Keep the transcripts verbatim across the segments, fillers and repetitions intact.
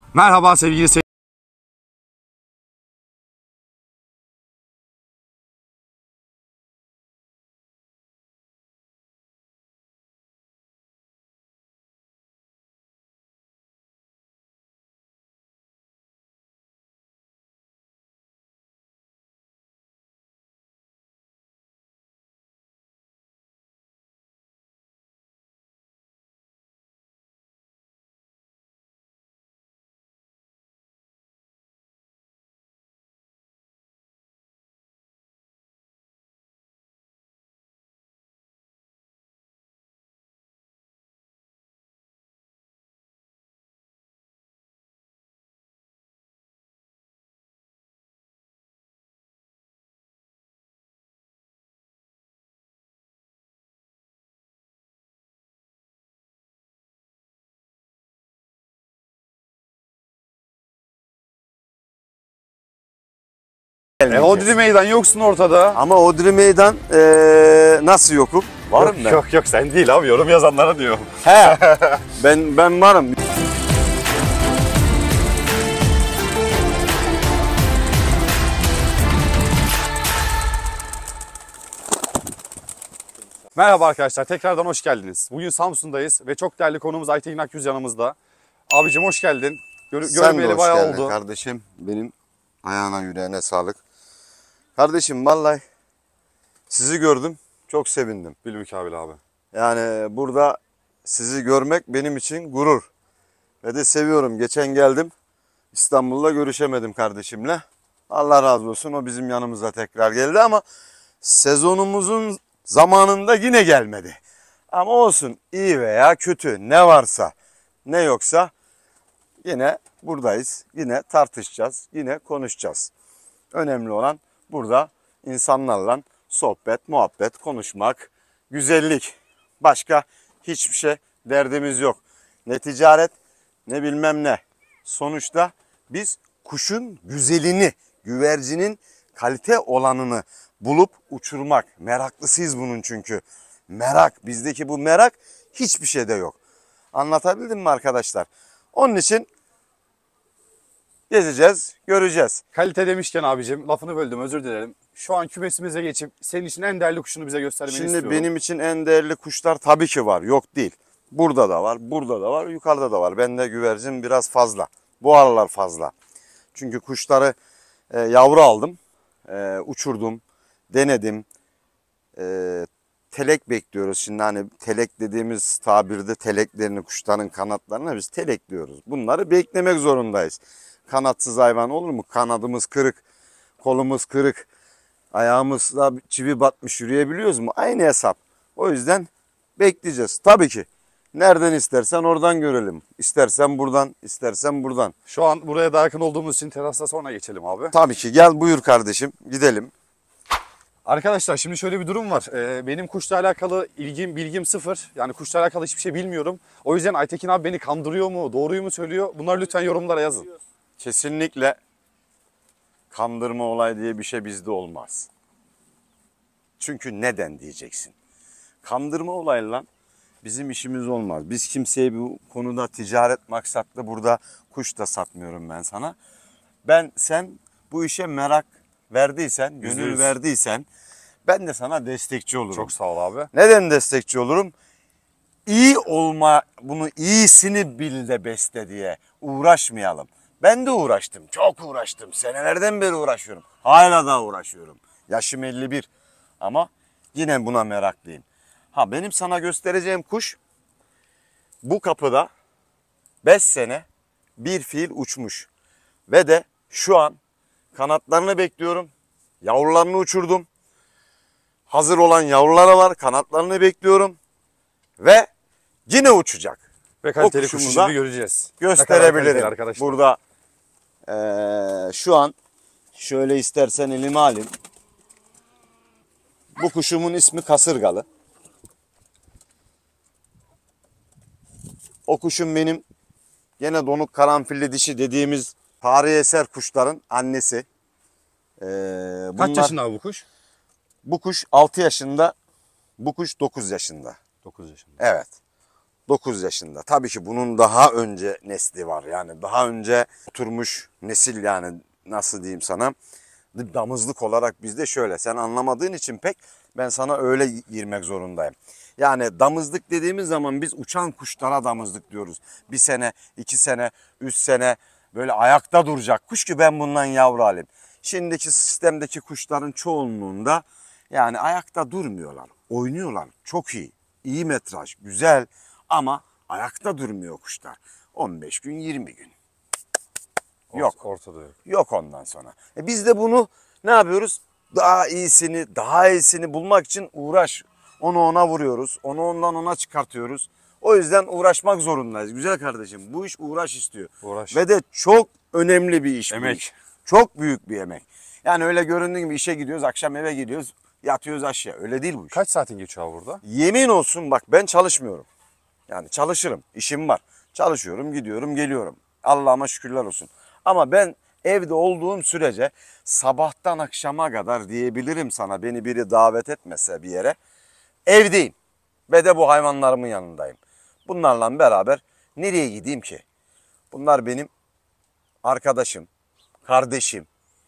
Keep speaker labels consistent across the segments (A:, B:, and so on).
A: Merhaba sevgili seyirciler. E, Hodri Meydan yoksun ortada.
B: Ama Hodri Meydan ee, nasıl yokum? Varım
A: yok,
B: ben.
A: Yok yok sen değil abi, yorum yazanlara diyorum.
B: He. ben ben varım.
A: Merhaba arkadaşlar, tekrardan hoş geldiniz. Bugün Samsun'dayız ve çok değerli konuğumuz Aytekin Akyüz yanımızda. Abicim hoş geldin. Gör,
B: Sen
A: görmeyeli
B: de hoş
A: bayağı
B: geldin
A: oldu.
B: kardeşim. Benim ayağına yüreğine sağlık. Kardeşim vallahi sizi gördüm. Çok sevindim.
A: Bilmukabel abi.
B: Yani burada sizi görmek benim için gurur. Ve de seviyorum. Geçen geldim. İstanbul'da görüşemedim kardeşimle. Allah razı olsun, o bizim yanımıza tekrar geldi ama sezonumuzun zamanında yine gelmedi. Ama olsun, iyi veya kötü ne varsa ne yoksa yine buradayız. Yine tartışacağız. Yine konuşacağız. Önemli olan burada insanlarla sohbet, muhabbet, konuşmak, güzellik. Başka hiçbir şey derdimiz yok. Ne ticaret ne bilmem ne. Sonuçta biz kuşun güzelini, güvercinin kalite olanını bulup uçurmak. Meraklısıyız bunun çünkü. Merak, bizdeki bu merak hiçbir şeyde yok. Anlatabildim mi arkadaşlar? Onun için gezeceğiz, göreceğiz.
A: Kalite demişken abicim, lafını böldüm, özür dilerim. Şu an kümesimize geçip senin için en değerli kuşunu bize göstermeni
B: Şimdi
A: istiyorum.
B: benim için en değerli kuşlar tabii ki var, yok değil. Burada da var, burada da var, yukarıda da var. Bende güvercin biraz fazla. Bu aralar fazla. Çünkü kuşları e, yavru aldım, e, uçurdum, denedim. E, telek bekliyoruz. Şimdi hani telek dediğimiz tabirde teleklerini, kuşların kanatlarını biz telek diyoruz. Bunları beklemek zorundayız. Kanatsız hayvan olur mu? Kanadımız kırık, kolumuz kırık, ayağımızda çivi batmış, yürüyebiliyoruz mu? Aynı hesap. O yüzden bekleyeceğiz. Tabii ki. Nereden istersen oradan görelim. İstersen buradan, istersen buradan.
A: Şu an buraya daha yakın olduğumuz için terasta sonra geçelim abi.
B: Tabii ki. Gel buyur kardeşim. Gidelim.
A: Arkadaşlar şimdi şöyle bir durum var. Ee, benim kuşla alakalı ilgim, bilgim sıfır. Yani kuşla alakalı hiçbir şey bilmiyorum. O yüzden Aytekin abi beni kandırıyor mu, doğruyu mu söylüyor? Bunları lütfen yorumlara yazın.
B: Kesinlikle kandırma olay diye bir şey bizde olmaz. Çünkü neden diyeceksin? Kandırma olayla bizim işimiz olmaz. Biz kimseye bu konuda ticaret maksatlı burada kuş da satmıyorum ben sana. Ben sen bu işe merak verdiysen, gönül
A: Yüzde yüz.
B: verdiysen ben de sana destekçi olurum.
A: Çok sağ ol abi.
B: Neden destekçi olurum? İyi olma, bunu iyisini bil de besle diye uğraşmayalım. Ben de uğraştım, çok uğraştım. Senelerden beri uğraşıyorum. Hala da uğraşıyorum. Yaşım elli bir ama yine buna meraklıyım. Ha, benim sana göstereceğim kuş bu kapıda beş sene bir fiil uçmuş. Ve de şu an kanatlarını bekliyorum. Yavrularını uçurdum. Hazır olan yavruları var. Kanatlarını bekliyorum. Ve yine uçacak.
A: Ve kaliteli
B: kuşumu
A: kuşu
B: da
A: şimdi göreceğiz. Ne kadar
B: Gösterebilirim.
A: kaliteli arkadaşlar.
B: Burada ee, şu an şöyle istersen elime alayım. Bu kuşumun ismi kasırgalı. O kuşum benim gene donuk karanfilli dişi dediğimiz tarihi eser kuşların annesi. Ee,
A: Kaç
B: bunlar,
A: yaşında abi bu kuş?
B: Bu kuş altı yaşında, bu kuş dokuz yaşında.
A: dokuz yaşında.
B: Evet. dokuz yaşında. Tabii ki bunun daha önce nesli var. Yani daha önce oturmuş nesil, yani nasıl diyeyim sana. Damızlık olarak bizde şöyle. Sen anlamadığın için pek ben sana öyle girmek zorundayım. Yani damızlık dediğimiz zaman biz uçan kuşlara damızlık diyoruz. Bir sene, iki sene, üç sene böyle ayakta duracak kuş ki ben bundan yavru alayım. Şimdiki sistemdeki kuşların çoğunluğunda yani ayakta durmuyorlar. Oynuyorlar. Çok iyi. İyi metraj, güzel ama ayakta durmuyor kuşlar. on beş gün, yirmi gün. Yok.
A: Ortada yok.
B: Yok ondan sonra. E biz de bunu ne yapıyoruz? Daha iyisini, daha iyisini bulmak için uğraş. Onu ona vuruyoruz. Onu ondan ona çıkartıyoruz. O yüzden uğraşmak zorundayız. Güzel kardeşim, bu iş uğraş istiyor.
A: Uğraş.
B: Ve de çok önemli bir iş bu
A: Emek.
B: iş. Çok büyük bir emek. Yani öyle göründüğü gibi işe gidiyoruz, akşam eve gidiyoruz, yatıyoruz aşağı. Öyle değil bu iş.
A: Kaç saatin geçiyor abi burada?
B: Yemin olsun bak, ben çalışmıyorum. Yani çalışırım, işim var. Çalışıyorum, gidiyorum, geliyorum. Allah'ıma şükürler olsun. Ama ben evde olduğum sürece sabahtan akşama kadar diyebilirim sana, beni biri davet etmese bir yere, evdeyim. Ve de bu hayvanlarımın yanındayım. Bunlarla beraber nereye gideyim ki? Bunlar benim arkadaşım, kardeşim,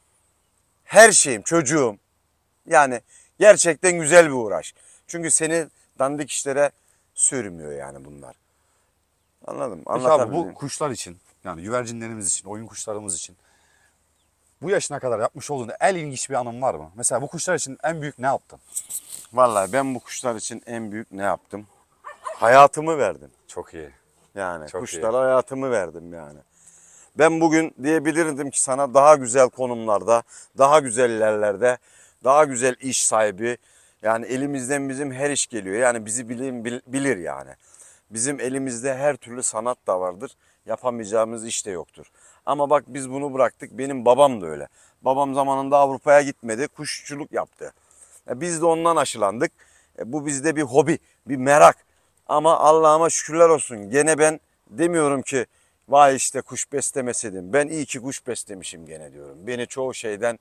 B: her şeyim, çocuğum. Yani gerçekten güzel bir uğraş. Çünkü seni dandik işlere sürmüyor yani bunlar. Anladım.
A: Peki abi,
B: Anlatabildim.
A: bu kuşlar için, yani güvercinlerimiz için, oyun kuşlarımız için bu yaşına kadar yapmış olduğun en ilginç bir anın var mı? Mesela bu kuşlar için en büyük ne yaptın?
B: Vallahi ben bu kuşlar için en büyük ne yaptım? Hayatımı verdim.
A: Çok iyi.
B: Yani
A: Çok
B: kuşlara hayatımı verdim yani. Ben bugün diyebilirdim ki sana, daha güzel konumlarda, daha güzel yerlerde, daha güzel iş sahibi. Yani elimizden bizim her iş geliyor. Yani bizi bilir, bilir yani. Bizim elimizde her türlü sanat da vardır. Yapamayacağımız iş de yoktur. Ama bak biz bunu bıraktık. Benim babam da öyle. Babam zamanında Avrupa'ya gitmedi, kuşçuluk yaptı. E biz de ondan aşılandık. E bu bizde bir hobi, bir merak. Ama Allah'ıma şükürler olsun. Gene ben demiyorum ki vay işte kuş beslemeseydim. Ben iyi ki kuş beslemişim gene diyorum. Beni çoğu şeyden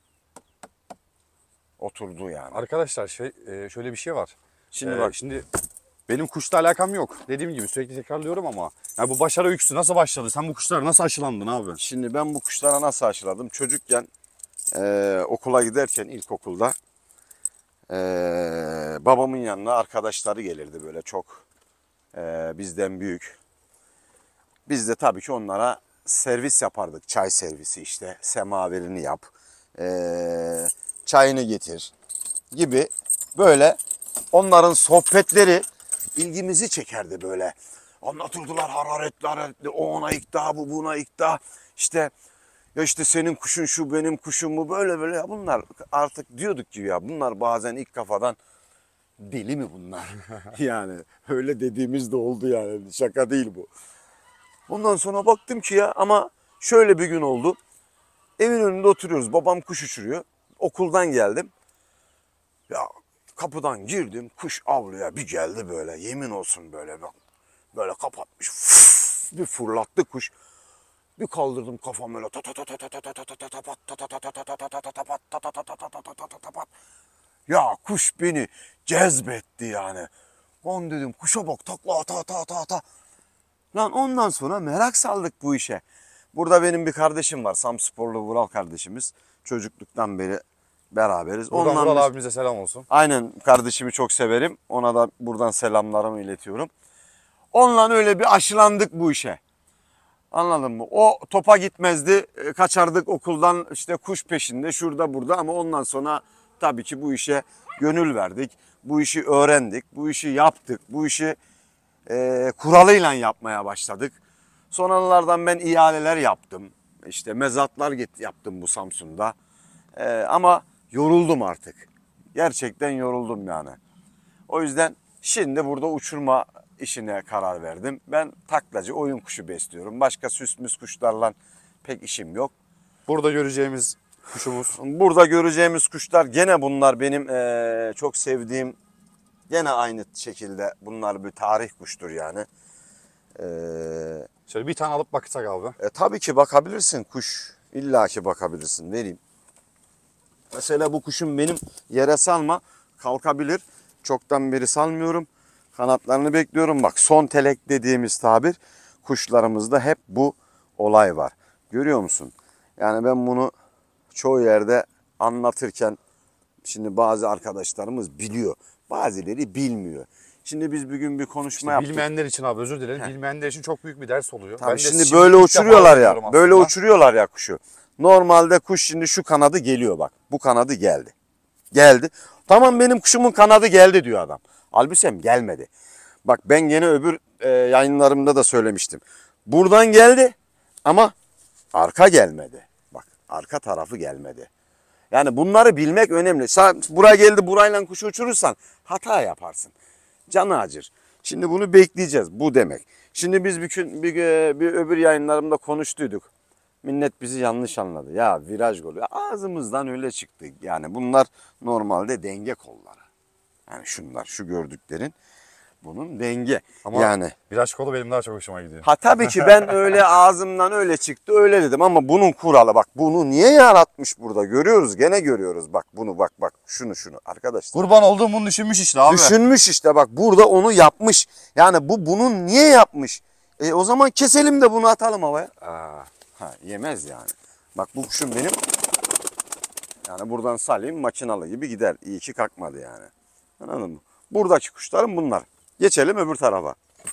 B: oturdu yani.
A: Arkadaşlar şey, e, şöyle bir şey var.
B: Şimdi
A: Ee,
B: bak.
A: Şimdi benim kuşla alakam yok. Dediğim gibi sürekli tekrarlıyorum ama ya bu başarı öyküsü nasıl başladı? Sen bu kuşlara nasıl aşılandın abi?
B: Şimdi ben bu kuşlara nasıl aşıladım? Çocukken e, okula giderken, ilkokulda e, babamın yanına arkadaşları gelirdi böyle çok e, bizden büyük. Biz de tabii ki onlara servis yapardık. Çay servisi işte. Semaverini yap. Ee, çayını getir gibi böyle onların sohbetleri ilgimizi çekerdi böyle. Anlatırdılar hararetli hararetli. O ona ikna, bu buna ikna. İşte ya işte senin kuşun şu, benim kuşum bu, böyle böyle. Ya bunlar artık diyorduk ki ya bunlar bazen ilk kafadan deli mi bunlar? Yani öyle dediğimiz de oldu yani. Şaka değil bu. Ondan sonra baktım ki ya, ama şöyle bir gün oldu. Evin önünde oturuyoruz. Babam kuş uçuruyor. Okuldan geldim. Ya kapıdan girdim. Kuş avluya bir geldi böyle. Yemin olsun böyle bak. Böyle kapatmış. Fıf, bir fırlattı kuş. Bir kaldırdım kafamı böyle. Ya kuş beni cezbetti yani. Lan dedim kuşa bak, takla ta ta ta ta. Lan ondan sonra merak saldık bu işe. Burada benim bir kardeşim var. Samsporlu Vural kardeşimiz. Çocukluktan beri beraberiz.
A: Buradan
B: Ondan
A: Vural
B: biz-
A: abimize selam olsun.
B: Aynen, kardeşimi çok severim. Ona da buradan selamlarımı iletiyorum. Onunla öyle bir aşılandık bu işe. Anladın mı? O topa gitmezdi. E, Kaçardık okuldan işte kuş peşinde şurada burada, ama ondan sonra tabii ki bu işe gönül verdik. Bu işi öğrendik. Bu işi yaptık. Bu işi e, kuralıyla yapmaya başladık. Sonralardan ben ihaleler yaptım. İşte mezatlar get- yaptım bu Samsun'da. E, ama yoruldum artık. Gerçekten yoruldum yani. O yüzden şimdi burada uçurma işine karar verdim. Ben taklacı, oyun kuşu besliyorum. Başka süs kuşlarla pek işim yok.
A: Burada göreceğimiz kuşumuz.
B: Burada göreceğimiz kuşlar gene bunlar benim eee, çok sevdiğim, gene aynı şekilde bunlar bir tarih kuştur yani. Eee
A: Şöyle bir tane alıp bakacak abi.
B: E, tabii ki bakabilirsin kuş. İlla ki bakabilirsin. Vereyim. Mesela bu kuşum benim yere salma. Kalkabilir. Çoktan beri salmıyorum. Kanatlarını bekliyorum. Bak son telek dediğimiz tabir kuşlarımızda hep bu olay var. Görüyor musun? Yani ben bunu çoğu yerde anlatırken şimdi bazı arkadaşlarımız biliyor. Bazıları bilmiyor. Şimdi biz bir gün bir konuşma
A: İşte
B: yaptık.
A: bilmeyenler için abi özür dilerim. Bilmeyenler için çok büyük bir ders oluyor.
B: Tabii
A: Ben de
B: şimdi
A: şimdi
B: böyle
A: ilk
B: uçuruyorlar
A: defa
B: ya.
A: öğreniyorum
B: Böyle
A: aslında.
B: uçuruyorlar ya kuşu. Normalde kuş şimdi şu kanadı geliyor bak. Bu kanadı geldi. Geldi. Tamam benim kuşumun kanadı geldi diyor adam. Halbuki gelmedi. Bak ben gene öbür e, yayınlarımda da söylemiştim. Buradan geldi ama arka gelmedi. Bak arka tarafı gelmedi. Yani bunları bilmek önemli. Sen buraya geldi burayla kuşu uçurursan hata yaparsın. Canı acır. Şimdi bunu bekleyeceğiz. Bu demek. Şimdi biz bir, gün, bir, bir öbür yayınlarımda konuştuyduk. Millet bizi yanlış anladı. Ya viraj golü. Ağzımızdan öyle çıktı. Yani bunlar normalde denge kolları. Yani şunlar şu gördüklerin bunun denge.
A: Ama
B: yani
A: viraj kolu benim daha çok hoşuma gidiyor.
B: ha tabii ki ben öyle ağzımdan öyle çıktı öyle dedim ama bunun kuralı bak bunu niye yaratmış burada görüyoruz gene görüyoruz bak bunu bak bak şunu şunu arkadaşlar.
A: Kurban olduğum bunu düşünmüş işte abi.
B: Düşünmüş işte bak burada onu yapmış. Yani bu bunun niye yapmış? E o zaman keselim de bunu atalım havaya.
A: Aa,
B: Ha yemez yani. Bak bu kuşum benim. Yani buradan salayım makinalı gibi gider. İyi ki kalkmadı yani. Anladın mı? Buradaki kuşlarım bunlar. Geçelim öbür tarafa.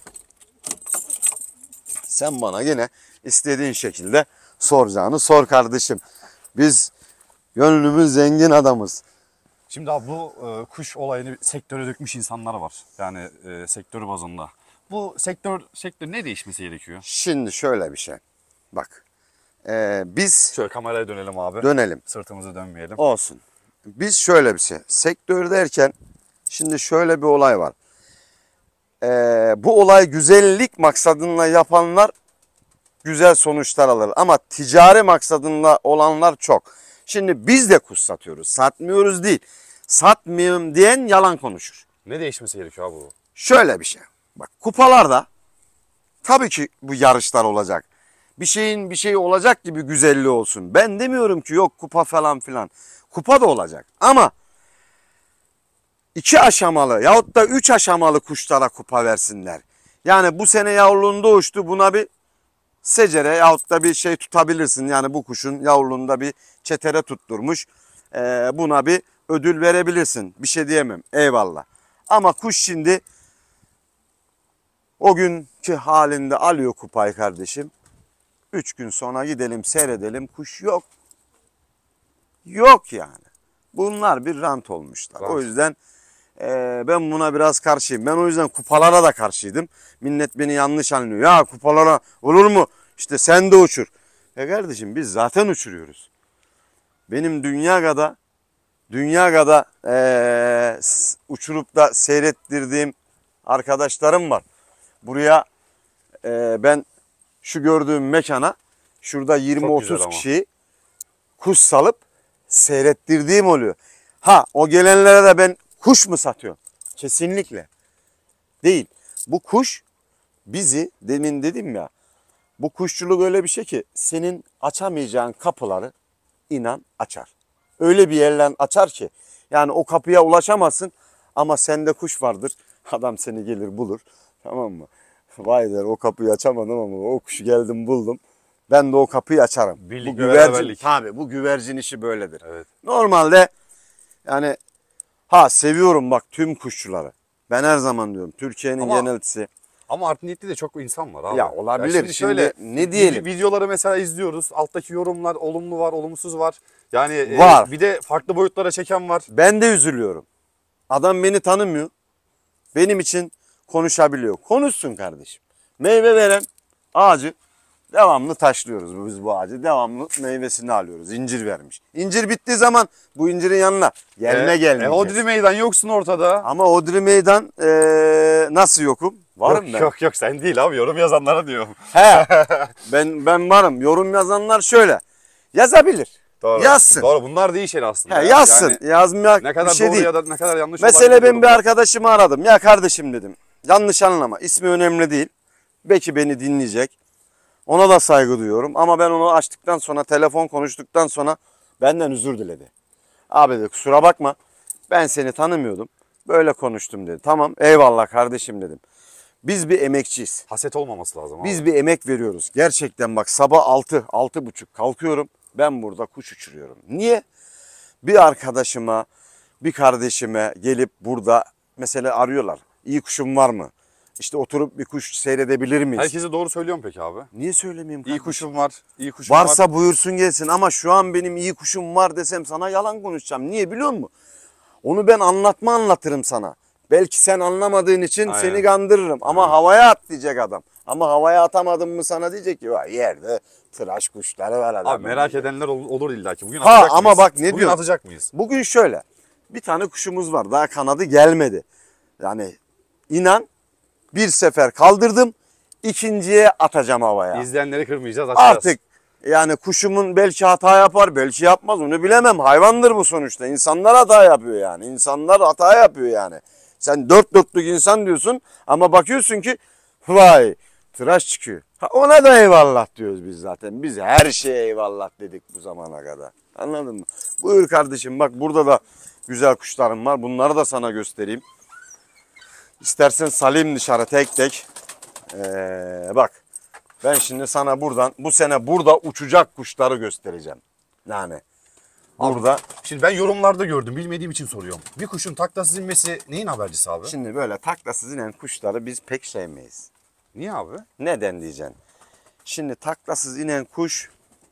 B: Sen bana yine istediğin şekilde soracağını sor kardeşim. Biz gönlümüz zengin adamız.
A: Şimdi abi bu e, kuş olayını sektöre dökmüş insanlar var. Yani e, sektör bazında. Bu sektör sektör ne değişmesi gerekiyor?
B: Şimdi şöyle bir şey. Bak. Ee, biz
A: Şöyle kameraya dönelim abi.
B: dönelim.
A: Sırtımızı dönmeyelim.
B: Olsun. Biz şöyle bir şey. Sektör derken şimdi şöyle bir olay var. Ee, bu olay güzellik maksadıyla yapanlar güzel sonuçlar alır. Ama ticari maksadıyla olanlar çok. Şimdi biz de kuş satıyoruz. Satmıyoruz değil. Satmıyorum diyen yalan konuşur.
A: Ne değişmesi gerekiyor abi bu?
B: Şöyle bir şey. Bak kupalarda tabii ki bu yarışlar olacak. Bir şeyin bir şey olacak gibi güzelliği olsun. Ben demiyorum ki yok kupa falan filan. Kupa da olacak. Ama iki aşamalı yahut da üç aşamalı kuşlara kupa versinler. Yani bu sene yavruluğunda uçtu buna bir secere yahut da bir şey tutabilirsin. Yani bu kuşun yavruluğunda bir çetere tutturmuş. Ee, buna bir ödül verebilirsin. Bir şey diyemem. Eyvallah. Ama kuş şimdi o günkü halinde alıyor kupayı kardeşim. Üç gün sonra gidelim seyredelim kuş yok. Yok yani. Bunlar bir rant olmuşlar.
A: Rant.
B: O yüzden e, ben buna biraz karşıyım. Ben o yüzden kupalara da karşıydım. Millet beni yanlış anlıyor. Ya kupalara olur mu? İşte sen de uçur. E kardeşim biz zaten uçuruyoruz. Benim dünya kadar dünya kadar e, uçurup da seyrettirdiğim arkadaşlarım var. Buraya e, ben şu gördüğüm mekana şurada yirmi
A: Çok güzel
B: otuz
A: ama.
B: kişiyi kuş salıp seyrettirdiğim oluyor. Ha o gelenlere de ben kuş mu satıyorum? Kesinlikle değil. Bu kuş bizi demin dedim ya bu kuşçuluk öyle bir şey ki senin açamayacağın kapıları inan açar. Öyle bir yerden açar ki yani o kapıya ulaşamazsın ama sende kuş vardır. Adam seni gelir bulur tamam mı? Vay der o kapıyı açamadım ama o kuşu geldim buldum. Ben de o kapıyı açarım.
A: Birlik
B: bu
A: ve
B: güvercin
A: beraberlik.
B: tabii bu güvercin işi böyledir.
A: Evet.
B: Normalde yani ha seviyorum bak tüm kuşçuları. Ben her zaman diyorum Türkiye'nin
A: Ama-
B: geneltisi.
A: Ama art niyetli de çok insan var abi.
B: Ya olabilir. Şimdi ne diyelim?
A: Videoları mesela izliyoruz. Alttaki yorumlar olumlu var, olumsuz var. Yani e,
B: Var.
A: bir de farklı boyutlara çeken var.
B: Ben de üzülüyorum. Adam beni tanımıyor. Benim için konuşabiliyor. Konuşsun kardeşim. Meyve veren ağacı devamlı taşlıyoruz biz bu ağacı. Devamlı meyvesini alıyoruz. İncir vermiş. İncir bittiği zaman bu incirin yanına gelme
A: E,
B: gelmeyeceğiz.
A: E, Hodri meydan yoksun ortada.
B: Ama Odri Meydan eee, nasıl yokum? Varım
A: yok,
B: ben.
A: Yok yok sen değil abi yorum yazanlara diyorum.
B: He. ben ben varım. Yorum yazanlar şöyle. Yazabilir.
A: Doğru.
B: Yazsın.
A: Doğru bunlar değişen aslında.
B: He,
A: ya.
B: yazsın.
A: Yani
B: Yazmayak
A: ne kadar
B: bir şey
A: doğru
B: değil.
A: ya da ne kadar yanlış
B: Mesele
A: olabilir
B: ben bir
A: yorumlar.
B: arkadaşımı aradım. Ya kardeşim dedim. Yanlış anlama. İsmi önemli değil. Belki beni dinleyecek. Ona da saygı duyuyorum. Ama ben onu açtıktan sonra, telefon konuştuktan sonra benden özür diledi. Abi dedi kusura bakma. Ben seni tanımıyordum. Böyle konuştum dedi. Tamam eyvallah kardeşim dedim. Biz bir emekçiyiz.
A: Haset olmaması lazım abi.
B: Biz bir emek veriyoruz. Gerçekten bak sabah altı, altı buçuk kalkıyorum. Ben burada kuş uçuruyorum. Niye? Bir arkadaşıma, bir kardeşime gelip burada mesela arıyorlar. İyi kuşum var mı? İşte oturup bir kuş seyredebilir miyiz?
A: Herkese doğru söylüyorum peki abi.
B: Niye söylemeyeyim
A: İyi
B: kardeşim?
A: kuşum var. İyi kuşum var.
B: Varsa buyursun gelsin ama şu an benim iyi kuşum var desem sana yalan konuşacağım. Niye biliyor musun? Onu ben anlatma anlatırım sana. Belki sen anlamadığın için
A: Aynen.
B: seni kandırırım. Ama
A: Aynen.
B: havaya at diyecek adam. Ama havaya atamadın mı sana diyecek ki vay yerde tıraş kuşları var adam.
A: Abi merak edenler ol- olur illa ki. Bugün
B: Ha,
A: atacak
B: ama
A: mıyız?
B: bak ne
A: Bugün
B: diyorsun?
A: atacak mıyız?
B: Bugün şöyle. Bir tane kuşumuz var. Daha kanadı gelmedi. Yani inan bir sefer kaldırdım. İkinciye atacağım havaya.
A: İzleyenleri kırmayacağız, açacağız.
B: Artık yani kuşumun belki hata yapar, belki yapmaz onu bilemem. Hayvandır bu sonuçta. İnsanlar hata yapıyor yani. İnsanlar hata yapıyor yani. Sen dört dörtlük insan diyorsun ama bakıyorsun ki vay tıraş çıkıyor. Ha, ona da eyvallah diyoruz biz zaten. Biz her şeye eyvallah dedik bu zamana kadar. Anladın mı? Buyur kardeşim bak burada da güzel kuşlarım var. Bunları da sana göstereyim. İstersen salayım dışarı tek tek. Ee, bak. Ben şimdi sana buradan bu sene burada uçacak kuşları göstereceğim. Yani burada.
A: Şimdi ben yorumlarda gördüm. Bilmediğim için soruyorum. Bir kuşun taklasız inmesi neyin habercisi abi?
B: Şimdi böyle taklasız inen kuşları biz pek sevmeyiz.
A: Niye abi?
B: Neden diyeceksin? Şimdi taklasız inen kuş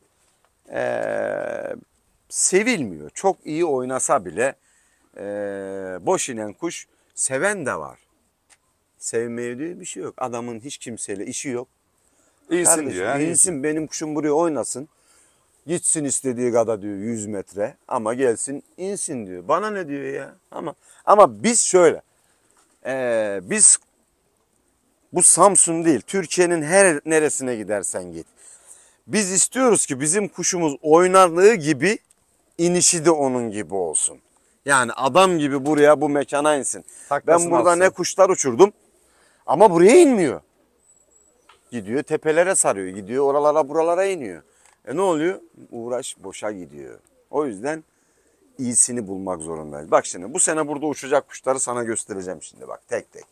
B: ee, sevilmiyor. Çok iyi oynasa bile ee, boş inen kuş seven de var. Sevmeye diye bir şey yok. Adamın hiç kimseyle işi yok.
A: İyisin
B: Kardeşim,
A: diyor. Yani
B: insin benim kuşum buraya oynasın. Gitsin istediği kadar diyor yüz metre ama gelsin insin diyor. Bana ne diyor ya? Ama ama biz şöyle. ee, biz bu Samsun değil. Türkiye'nin her neresine gidersen git. Biz istiyoruz ki bizim kuşumuz oynarlığı gibi inişi de onun gibi olsun. Yani adam gibi buraya bu mekana insin.
A: Taklasını
B: Ben burada
A: atsın.
B: ne kuşlar uçurdum ama buraya inmiyor. Gidiyor tepelere sarıyor. Gidiyor oralara buralara iniyor. E ne oluyor? Uğraş boşa gidiyor. O yüzden iyisini bulmak zorundayız. Bak şimdi bu sene burada uçacak kuşları sana göstereceğim şimdi bak tek tek.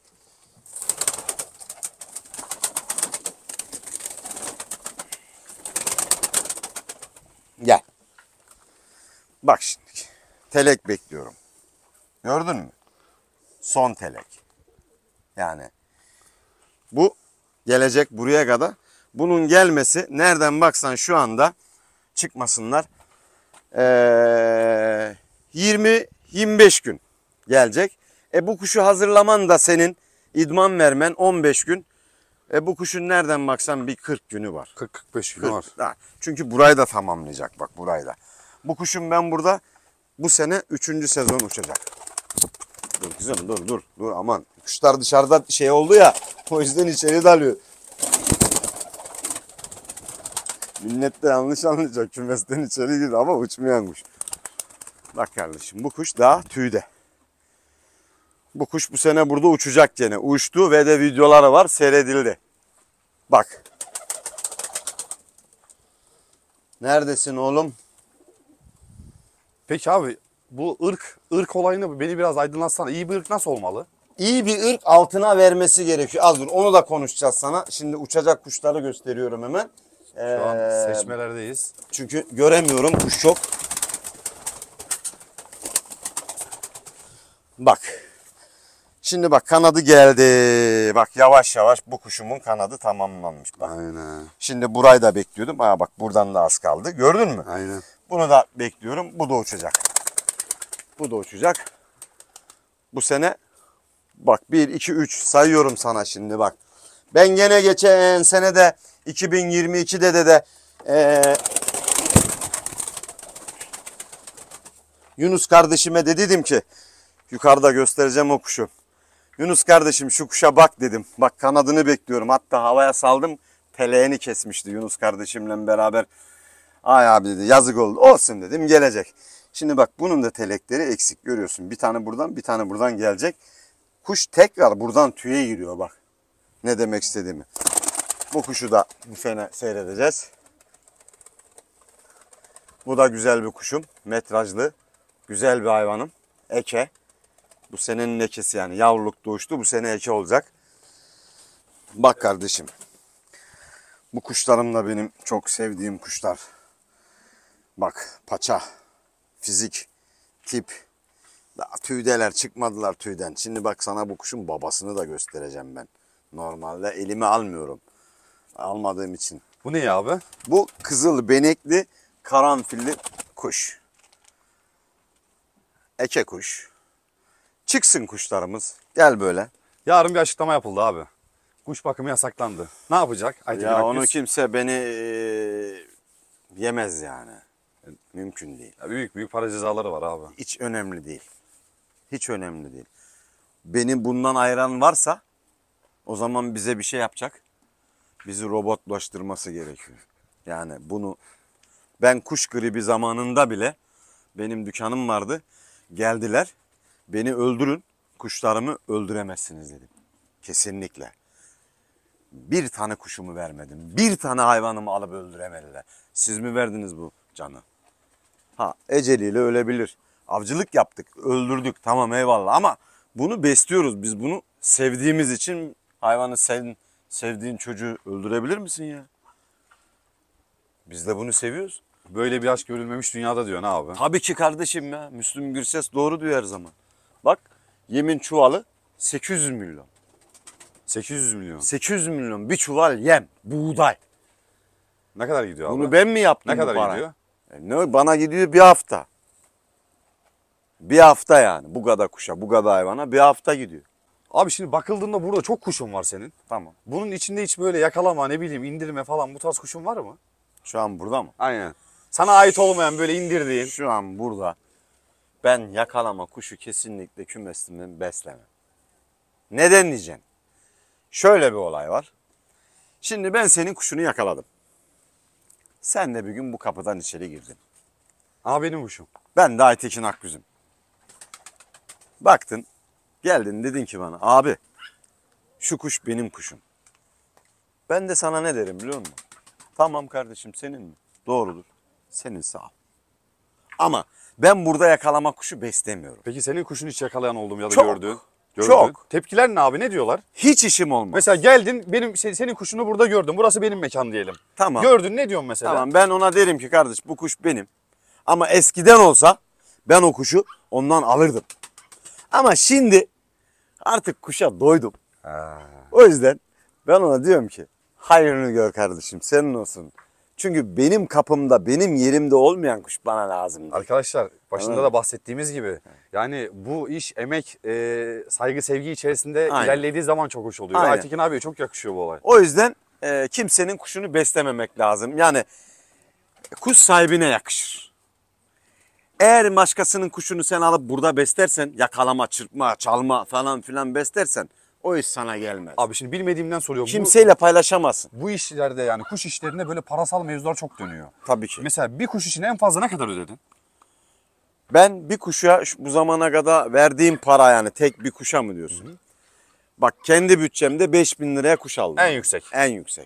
B: Gel. Bak şimdi. Telek bekliyorum. Gördün mü? Son telek. Yani bu gelecek buraya kadar. Bunun gelmesi nereden baksan şu anda çıkmasınlar. Ee, yirmi yirmi beş gün gelecek. E bu kuşu hazırlaman da senin idman vermen on beş gün. E bu kuşun nereden baksan bir kırk günü var.
A: kırk kırk beş gün var.
B: Ha, çünkü burayı da tamamlayacak bak burayı da. Bu kuşum ben burada bu sene üçüncü sezon uçacak. Dur kızım dur dur dur aman. Kuşlar dışarıda şey oldu ya o yüzden içeri dalıyor. Millet de yanlış anlayacak kümesten içeri girdi ama uçmayan kuş. Bak kardeşim bu kuş daha tüyde. Bu kuş bu sene burada uçacak gene. Uçtu ve de videoları var seyredildi. Bak. Neredesin oğlum?
A: Peki abi bu ırk ırk olayını beni biraz aydınlatsana. İyi bir ırk nasıl olmalı?
B: İyi bir ırk altına vermesi gerekiyor. Az dur onu da konuşacağız sana. Şimdi uçacak kuşları gösteriyorum hemen.
A: Şu an
B: Ee,
A: seçmelerdeyiz.
B: Çünkü göremiyorum kuş çok. Bak. Şimdi bak kanadı geldi. Bak yavaş yavaş bu kuşumun kanadı tamamlanmış. Bak.
A: Aynen.
B: Şimdi burayı da bekliyordum. Aa bak buradan da az kaldı. Gördün mü?
A: Aynen.
B: Bunu da bekliyorum. Bu da uçacak. Bu da uçacak. Bu sene bak bir, iki, üç sayıyorum sana şimdi bak. Ben gene geçen senede iki bin yirmi ikide de de ee, Yunus kardeşime de dedim ki yukarıda göstereceğim o kuşu. Yunus kardeşim şu kuşa bak dedim. Bak kanadını bekliyorum. Hatta havaya saldım. Teleğini kesmişti Yunus kardeşimle beraber. Ay abi dedi yazık oldu. Olsun dedim gelecek. Şimdi bak bunun da telekleri eksik görüyorsun. Bir tane buradan bir tane buradan gelecek. Kuş tekrar buradan tüye giriyor bak. Ne demek istediğimi. Bu kuşu da bu sene seyredeceğiz. Bu da güzel bir kuşum. Metrajlı. Güzel bir hayvanım. Eke. Bu senenin ekesi yani. Yavruluk doğuştu. Bu sene eke olacak. Bak kardeşim. Bu kuşlarım da benim çok sevdiğim kuşlar. Bak paça, fizik, tip. Daha tüydeler, çıkmadılar tüyden. Şimdi bak sana bu kuşun babasını da göstereceğim ben. Normalde elime almıyorum. Almadığım için.
A: Bu ne ya abi?
B: Bu kızıl benekli karanfilli kuş. Eke kuş. Çıksın kuşlarımız. Gel böyle.
A: Yarın bir açıklama yapıldı abi. Kuş bakımı yasaklandı. Ne yapacak Aytekin
B: Ya
A: Akgüz?
B: onu kimse beni eee, yemez yani. Mümkün değil.
A: Ya büyük büyük para cezaları var abi.
B: Hiç önemli değil. Hiç önemli değil. Beni bundan ayıran varsa o zaman bize bir şey yapacak. Bizi robotlaştırması gerekiyor. Yani bunu ben kuş gribi zamanında bile benim dükkanım vardı. Geldiler. Beni öldürün. Kuşlarımı öldüremezsiniz dedim. Kesinlikle. Bir tane kuşumu vermedim. Bir tane hayvanımı alıp öldüremediler. Siz mi verdiniz bu canı? Ha eceliyle ölebilir. Avcılık yaptık, öldürdük. Tamam eyvallah ama bunu besliyoruz. Biz bunu sevdiğimiz için hayvanı sev, sevdiğin çocuğu öldürebilir misin ya? Biz de bunu seviyoruz.
A: Böyle bir aşk görülmemiş dünyada diyor ne abi?
B: Tabii ki kardeşim ya. Müslüm Gürses doğru diyor her zaman. Bak yemin çuvalı sekiz yüz milyon.
A: sekiz yüz milyon.
B: sekiz yüz milyon bir çuval yem, buğday.
A: Ne kadar gidiyor abi?
B: Bunu ben mi yaptım
A: Ne kadar
B: bu para?
A: gidiyor?
B: E ne, bana gidiyor bir hafta. Bir hafta yani bu kadar kuşa, bu kadar hayvana bir hafta gidiyor.
A: Abi şimdi bakıldığında burada çok kuşun var senin.
B: Tamam.
A: Bunun içinde hiç böyle yakalama ne bileyim indirme falan bu tarz kuşun var mı?
B: Şu an burada mı?
A: Aynen. Sana ait olmayan böyle indirdiğin.
B: Şu an burada ben yakalama kuşu kesinlikle kümesinden beslemem. Neden diyeceksin? Şöyle bir olay var. Şimdi ben senin kuşunu yakaladım. Sen de bir gün bu kapıdan içeri girdin.
A: Aa benim kuşum.
B: Ben de Aytekin Akgüz'üm. Baktın, geldin dedin ki bana abi şu kuş benim kuşum. Ben de sana ne derim biliyor musun? Tamam kardeşim senin mi? Doğrudur. Senin sağ ol. Ama ben burada yakalama kuşu beslemiyorum.
A: Peki senin kuşunu hiç yakalayan oldu mu ya da
B: Çok,
A: gördüğün? Gördün.
B: çok.
A: Tepkiler ne abi ne diyorlar?
B: Hiç işim olmaz.
A: Mesela geldin benim se- senin kuşunu burada gördüm. Burası benim mekan diyelim.
B: Tamam.
A: Gördün ne diyorsun mesela?
B: Tamam ben ona derim ki kardeş bu kuş benim. Ama eskiden olsa ben o kuşu ondan alırdım. Ama şimdi artık kuşa doydum.
A: Ha.
B: O yüzden ben ona diyorum ki hayrını gör kardeşim senin olsun. Çünkü benim kapımda benim yerimde olmayan kuş bana lazım değil.
A: Arkadaşlar başında
B: Anladın
A: da bahsettiğimiz gibi yani bu iş emek, e, saygı, sevgi içerisinde
B: Aynen.
A: ilerlediği zaman çok hoş oluyor.
B: Aynen.
A: Aytekin abiye çok yakışıyor bu olay.
B: O yüzden e, kimsenin kuşunu beslememek lazım. Yani kuş sahibine yakışır. Eğer başkasının kuşunu sen alıp burada beslersen yakalama, çırpma, çalma falan filan beslersen o iş sana gelmez.
A: Abi şimdi bilmediğimden soruyorum.
B: Kimseyle paylaşamazsın.
A: Bu, bu işlerde yani kuş işlerinde böyle parasal mevzular çok dönüyor.
B: Tabii ki.
A: Mesela bir kuş için en fazla ne kadar ödedin?
B: Ben bir kuşa şu- bu zamana kadar verdiğim para yani tek bir kuşa mı diyorsun? Hı hı. Bak kendi bütçemde beş bin liraya kuş aldım.
A: En yüksek.
B: En yüksek.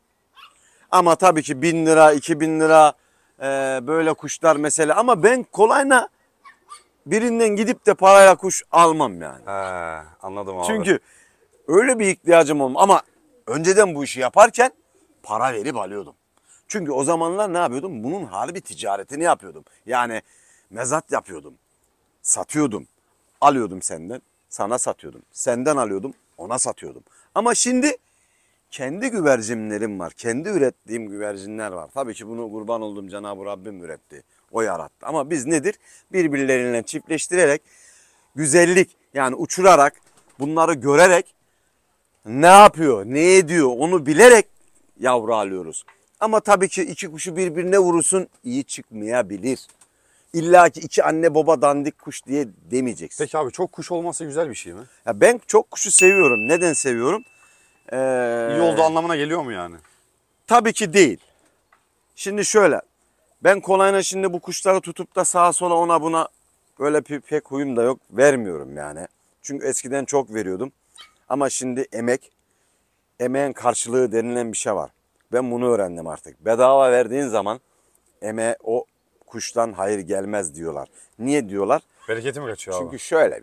B: Ama tabii ki bin lira, iki bin lira e, böyle kuşlar mesela. Ama ben kolayına birinden gidip de parayla kuş almam yani.
A: He, anladım abi.
B: Çünkü öyle bir ihtiyacım olmam. Ama önceden bu işi yaparken para verip alıyordum. Çünkü o zamanlar ne yapıyordum? Bunun harbi ticaretini yapıyordum. Yani mezat yapıyordum. Satıyordum. Alıyordum senden. Sana satıyordum. Senden alıyordum. Ona satıyordum. Ama şimdi kendi güvercinlerim var. Kendi ürettiğim güvercinler var. Tabii ki bunu kurban olduğum Cenab-ı Rabbim üretti. O yarattı. Ama biz nedir? Birbirleriyle çiftleştirerek güzellik yani uçurarak bunları görerek ne yapıyor, ne ediyor onu bilerek yavru alıyoruz. Ama tabii ki iki kuşu birbirine vurursun iyi çıkmayabilir. İlla ki iki anne baba dandik kuş diye demeyeceksin.
A: Peki abi çok kuş olması güzel bir şey mi?
B: Ya ben çok kuşu seviyorum. Neden seviyorum? Ee,
A: İyi olduğu anlamına geliyor mu yani?
B: Tabii ki değil. Şimdi şöyle. Ben kolayına şimdi bu kuşları tutup da sağa sola ona buna böyle pek huyum da yok. Vermiyorum yani. Çünkü eskiden çok veriyordum. Ama şimdi emek, emeğin karşılığı denilen bir şey var. Ben bunu öğrendim artık. Bedava verdiğin zaman emeğe o kuştan hayır gelmez diyorlar. Niye diyorlar?
A: Bereketi mi kaçıyor
B: Çünkü
A: abi?
B: şöyle bir şey.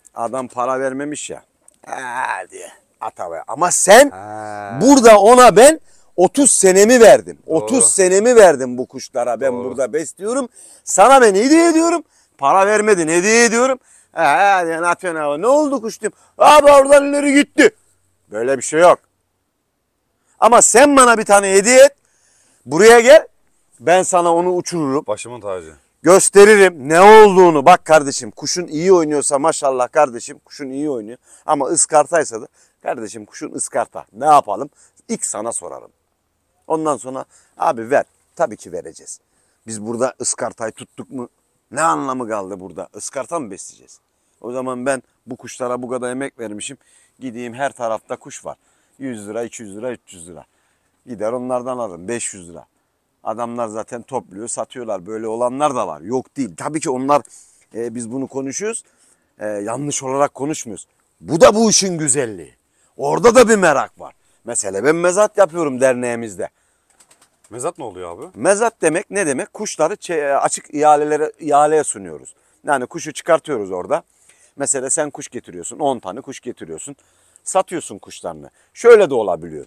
B: Adam para vermemiş ya. Hadi at havaya. Ama sen
A: Ha.
B: burada ona ben otuz senemi verdim.
A: Doğru.
B: otuz senemi verdim bu kuşlara. Ben
A: Doğru.
B: burada besliyorum. Sana ben hediye ediyorum. Para vermedin, hediye ediyorum. Ha, hadi atıyorsun hava. Ne oldu kuş diyorum. Abi oradan ileri gitti. Böyle bir şey yok. Ama sen bana bir tane hediye et. Buraya gel. Ben sana onu uçururum.
A: Başımın tacı.
B: Gösteririm ne olduğunu. Bak kardeşim, kuşun iyi oynuyorsa maşallah kardeşim, kuşun iyi oynuyor. Ama ıskartaysa da kardeşim kuşun ıskarta. Ne yapalım? İlk sana sorarım. Ondan sonra abi ver. Tabii ki vereceğiz. Biz burada ıskartayı tuttuk mu ne anlamı kaldı burada? Iskarta mı besleyeceğiz? O zaman ben bu kuşlara bu kadar emek vermişim. Gideyim, her tarafta kuş var. yüz lira, iki yüz lira, üç yüz lira. Gider onlardan alırım beş yüz lira. Adamlar zaten topluyor, satıyorlar. Böyle olanlar da var. Yok değil. Tabii ki onlar, e, biz bunu konuşuyoruz. E, yanlış olarak konuşmuyoruz. Bu da bu işin güzelliği. Orada da bir merak var. Mesela ben mezat yapıyorum derneğimizde.
A: Mezat ne oluyor abi?
B: Mezat demek ne demek? Kuşları çe- açık ihalelere, ihaleye sunuyoruz. Yani kuşu çıkartıyoruz orada. Mesela sen kuş getiriyorsun. on tane kuş getiriyorsun. Satıyorsun kuşlarını. Şöyle de olabiliyor.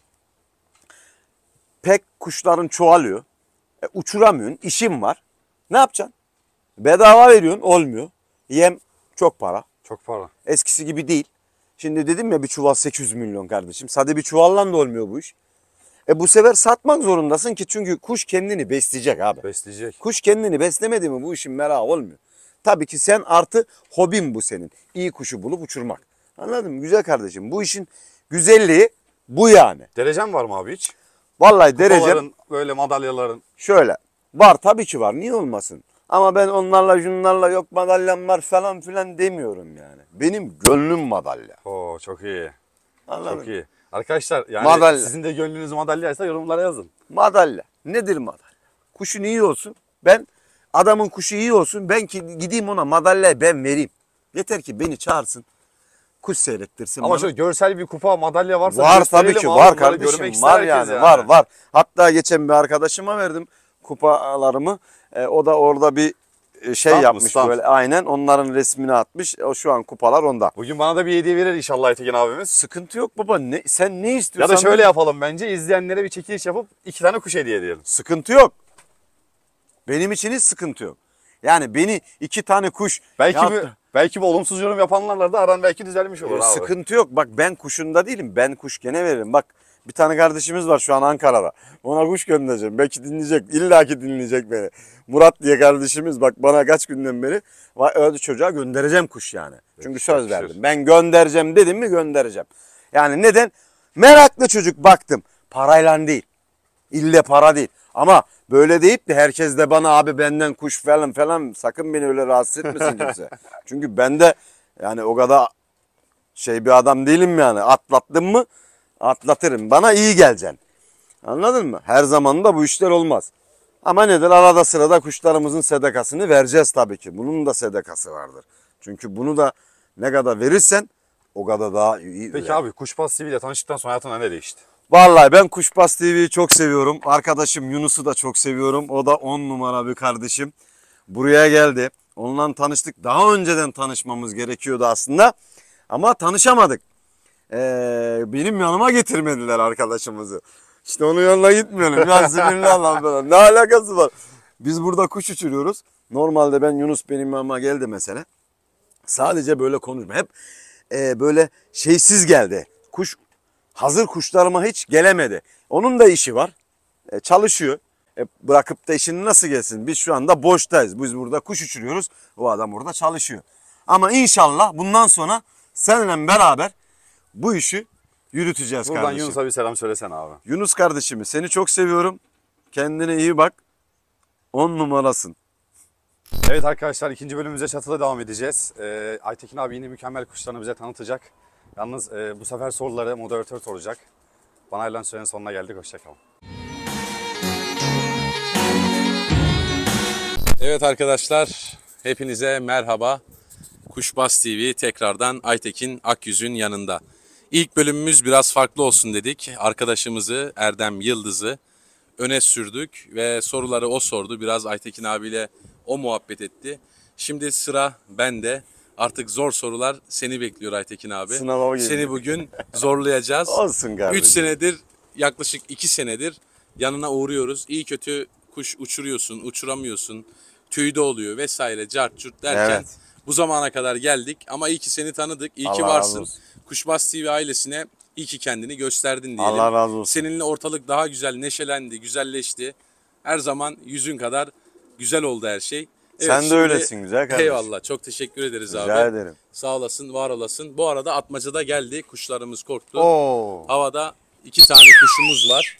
B: Pek kuşların çoğalıyor. E, uçuramıyorsun. İşin var. Ne yapacaksın? Bedava veriyorsun. Olmuyor. Yem çok para.
A: Çok para.
B: Eskisi gibi değil. Şimdi dedim ya bir çuval sekiz yüz milyon kardeşim. Sadece bir çuvalla da olmuyor bu iş. E bu sefer satmak zorundasın ki çünkü kuş kendini besleyecek abi.
A: Besleyecek.
B: Kuş kendini beslemedi mi bu işin merakı olmuyor. Tabii ki sen artı hobin bu senin. İyi kuşu bulup uçurmak. Anladın mı? Güzel kardeşim. Bu işin güzelliği bu yani.
A: Derecen var mı abi hiç?
B: Vallahi derece
A: Kupaların, böyle madalyaların.
B: şöyle. Var tabii ki var. Niye olmasın? Ama ben onlarla şunlarla yok madalyam var falan filan demiyorum yani. Benim gönlüm madalya.
A: Oo çok iyi.
B: Anladın
A: Çok
B: mı?
A: iyi. Arkadaşlar yani
B: Madalya.
A: sizin de gönlünüz madalyaysa yorumlara yazın.
B: Madalya. Nedir madalya? Kuşun iyi olsun. Ben adamın kuşu iyi olsun. Ben ki gideyim ona madalyayı ben vereyim. Yeter ki beni çağırsın. Kuş seyrettirsin
A: Ama
B: bana.
A: şöyle görsel bir kupa madalya varsa
B: Var
A: gösterelim
B: tabii ki
A: abi.
B: var
A: Bunları görmek
B: kardeşim.
A: ister
B: Var
A: herkes
B: yani, var var. Hatta geçen bir arkadaşıma verdim kupalarımı. E, o da orada bir e, şey
A: Stand mı,
B: yapmış
A: stand?
B: böyle aynen onların resmini atmış. O şu an kupalar onda.
A: Bugün bana da bir hediye verir inşallah Aytekin abimiz.
B: Sıkıntı yok baba. Ne, sen ne
A: Ya
B: istiyorsan
A: da şöyle
B: ver.
A: yapalım bence, izleyenlere bir çekiliş yapıp iki tane kuş hediye edelim.
B: Sıkıntı yok. Benim için hiç sıkıntı yok. Yani beni iki tane kuş
A: Belki
B: ya
A: bir,
B: da-
A: belki bir olumsuz yorum yapanlarla da aran belki düzelmiş olur
B: E,
A: abi.
B: sıkıntı yok. Bak ben kuşunda değilim. Ben kuş gene veririm. Bak bir tane kardeşimiz var şu an Ankara'da. Ona kuş göndereceğim. Belki dinleyecek. İlla ki dinleyecek beni. Murat diye kardeşimiz bak bana kaç günden beri öyle çocuğa göndereceğim kuş yani. Çünkü söz
A: yakışır.
B: verdim. Ben göndereceğim dedim mi göndereceğim. Yani neden? Meraklı çocuk baktım. Parayla değil. İlle para değil. Ama böyle deyip de herkes de bana abi benden kuş falan falan sakın beni öyle rahatsız etmesin kimse. Çünkü ben de yani o kadar şey bir adam değilim yani. Atlattım mı atlatırım. Bana iyi geleceksin. Anladın mı? Her zaman da bu işler olmaz. Ama nedir? Arada sırada kuşlarımızın sedakasını vereceğiz tabii ki. Bunun da sedakası vardır. Çünkü bunu da ne kadar verirsen o kadar daha iyi.
A: Peki abi Kuşbaz T V ile tanıştıktan sonra hayatın ne değişti?
B: Vallahi ben Kuşbaz T V'yi çok seviyorum. Arkadaşım Yunus'u da çok seviyorum. O da on numara bir kardeşim. Buraya geldi. Onunla tanıştık. Daha önceden tanışmamız gerekiyordu aslında. Ama tanışamadık. Ee, benim yanıma getirmediler arkadaşımızı. İşte onun yanına gitmeyelim. Ya sinirli falan. Ne alakası var? Biz burada kuş uçuruyoruz. Normalde ben Yunus benim yanıma geldi mesela. Sadece böyle konuşma. Hep e, böyle şeysiz geldi. Kuş hazır kuşlarıma hiç gelemedi. Onun da işi var. E, çalışıyor. E, bırakıp da işini nasıl gelsin? Biz şu anda boştayız. Biz burada kuş uçuruyoruz. O adam orada çalışıyor. Ama inşallah bundan sonra seninle beraber bu işi yürüteceğiz
A: Buradan
B: kardeşim.
A: Yunus'a bir selam söylesene abi.
B: Yunus kardeşimi seni çok seviyorum. Kendine iyi bak. On numarasın.
A: Evet arkadaşlar ikinci bölümümüze çatıda devam edeceğiz. Ee, Aytekin abi yine mükemmel kuşlarını bize tanıtacak. Yalnız e, bu sefer soruları moderatör soracak. Bana ayrılan sürenin sonuna geldik. Hoşçakalın.
C: Evet arkadaşlar, hepinize merhaba. Kuşbaz T V tekrardan Aytekin Akyüz'ün yanında. İlk bölümümüz biraz farklı olsun dedik. Arkadaşımızı Erdem Yıldız'ı öne sürdük ve soruları o sordu. Biraz Aytekin abiyle o muhabbet etti. Şimdi sıra bende. Artık zor sorular seni bekliyor Aytekin abi.
B: Sınava girdik.
C: Seni bugün zorlayacağız.
B: Olsun kardeşim.
C: üç senedir, yaklaşık iki senedir yanına uğruyoruz. İyi kötü kuş uçuruyorsun, uçuramıyorsun. Tüyde oluyor vesaire, cart curt derken
B: Evet.
C: bu zamana kadar geldik. Ama iyi ki seni tanıdık, iyi ki
B: Allah razı
C: varsın.
B: olsun.
C: Kuşbaz T V ailesine iyi ki kendini gösterdin diyelim.
B: Allah razı olsun.
C: Seninle ortalık daha güzel, neşelendi, güzelleşti. Her zaman yüzün kadar güzel oldu her şey. Evet,
B: Sen de
C: şimdi-
B: öylesin güzel kardeşim.
C: Eyvallah, çok teşekkür ederiz abi.
B: Rica ederim.
C: Sağ olasın, var olasın. Bu arada atmacada geldi, kuşlarımız korktu.
B: Oo.
C: Havada iki tane kuşumuz var.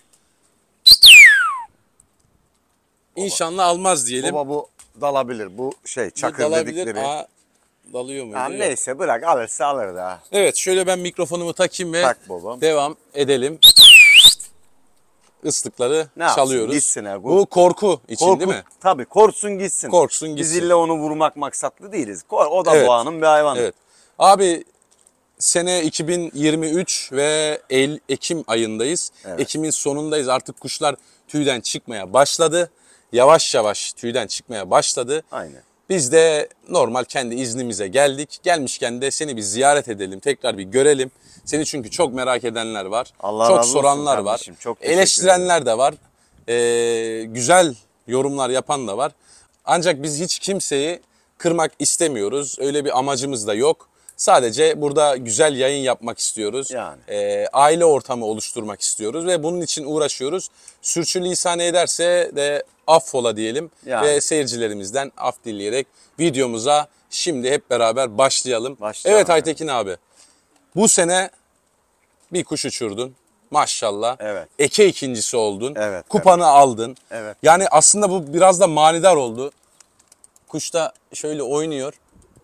C: İnşallah almaz diyelim.
B: Baba bu dalabilir. Bu şey
C: Bu
B: çakır
C: dalabilir.
B: dedikleri.
C: Aa, dalıyor muydu?
B: Ha,
C: Yok.
B: neyse bırak alırsa alır da.
C: Evet, şöyle ben mikrofonumu takayım ve
B: Tak babam.
C: devam edelim. Islıkları
B: Ne yapsın,
C: çalıyoruz.
B: gitsin ha,
C: Bu korku için
B: Korku,
C: değil mi?
B: Tabii korksun gitsin.
C: Korksun
B: Biz
C: gitsin.
B: ille onu vurmak maksatlı değiliz. Kor- O da
C: Evet.
B: doğanın bir hayvanı.
C: Evet. Abi sene iki bin yirmi üç ve Eylül, Ekim ayındayız.
B: Evet.
C: Ekim'in sonundayız. Artık kuşlar tüyden çıkmaya başladı. Yavaş yavaş tüyden çıkmaya başladı.
B: Aynen.
C: Biz de normal kendi iznimize geldik. Gelmişken de seni bir ziyaret edelim. Tekrar bir görelim. Seni çünkü çok merak edenler var.
B: Allah
C: çok
B: razı olsun
C: soranlar var.
B: kardeşim, çok teşekkür
C: Eleştirenler de var. Ee, güzel yorumlar yapan da var. Ancak biz hiç kimseyi kırmak istemiyoruz. Öyle bir amacımız da yok. Sadece burada güzel yayın yapmak istiyoruz.
B: Yani.
C: Ee, aile ortamı oluşturmak istiyoruz ve bunun için uğraşıyoruz. Sürçülisan ederse de affola diyelim
B: Yani.
C: ve seyircilerimizden af dileyerek videomuza şimdi hep beraber başlayalım.
B: Başlayalım.
C: Evet Aytekin abi, bu sene bir kuş uçurdun. Maşallah.
B: Evet.
C: Eke ikincisi oldun.
B: Evet,
C: Kupanı aldın.
B: Evet.
C: Yani aslında bu biraz da manidar oldu. Kuş da şöyle oynuyor.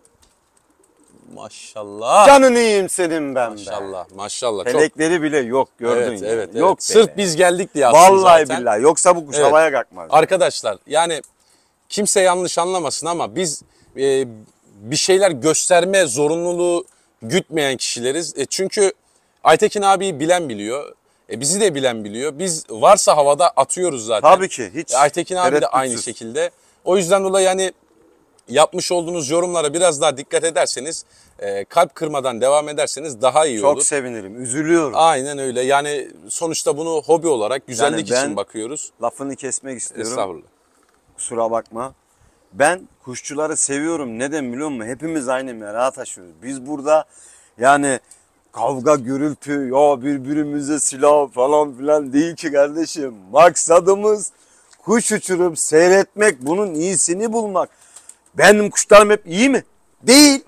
C: Maşallah.
B: Canın iyiyim senin ben be.
C: Maşallah. Maşallah. Çok.
B: Felekleri bile yok gördün
C: Evet,
B: ya.
C: evet, evet.
B: Yok
C: Sırf
B: bile.
C: biz geldik diye aslında
B: Vallahi
C: zaten.
B: billahi. Yoksa bu kuş
C: Evet.
B: havaya kalkmaz.
C: Arkadaşlar yani kimse yanlış anlamasın ama biz e, bir şeyler gösterme zorunluluğu gütmeyen kişileriz. E, çünkü Aytekin abiyi bilen biliyor. E, bizi de bilen biliyor. Biz varsa havada atıyoruz zaten.
B: Tabii ki. Hiç
C: E, Aytekin abi de
B: tereddütsüz.
C: aynı şekilde. O yüzden dolayı yani yapmış olduğunuz yorumlara biraz daha dikkat ederseniz, e, kalp kırmadan devam ederseniz daha iyi
B: Çok
C: olur.
B: sevinirim. Üzülüyorum.
C: Aynen öyle. Yani sonuçta bunu hobi olarak güzellik
B: Yani ben-
C: için bakıyoruz.
B: Lafını kesmek istiyorum.
C: Estağfurullah.
B: Kusura bakma. Ben kuşçuları seviyorum. Neden biliyor musun? Hepimiz aynı merağa taşıyoruz. Biz burada yani kavga, gürültü, ya birbirimize silah falan filan değil ki kardeşim. Maksadımız kuş uçurup seyretmek, bunun iyisini bulmak. Benim kuşlarım hep iyi mi? Değil.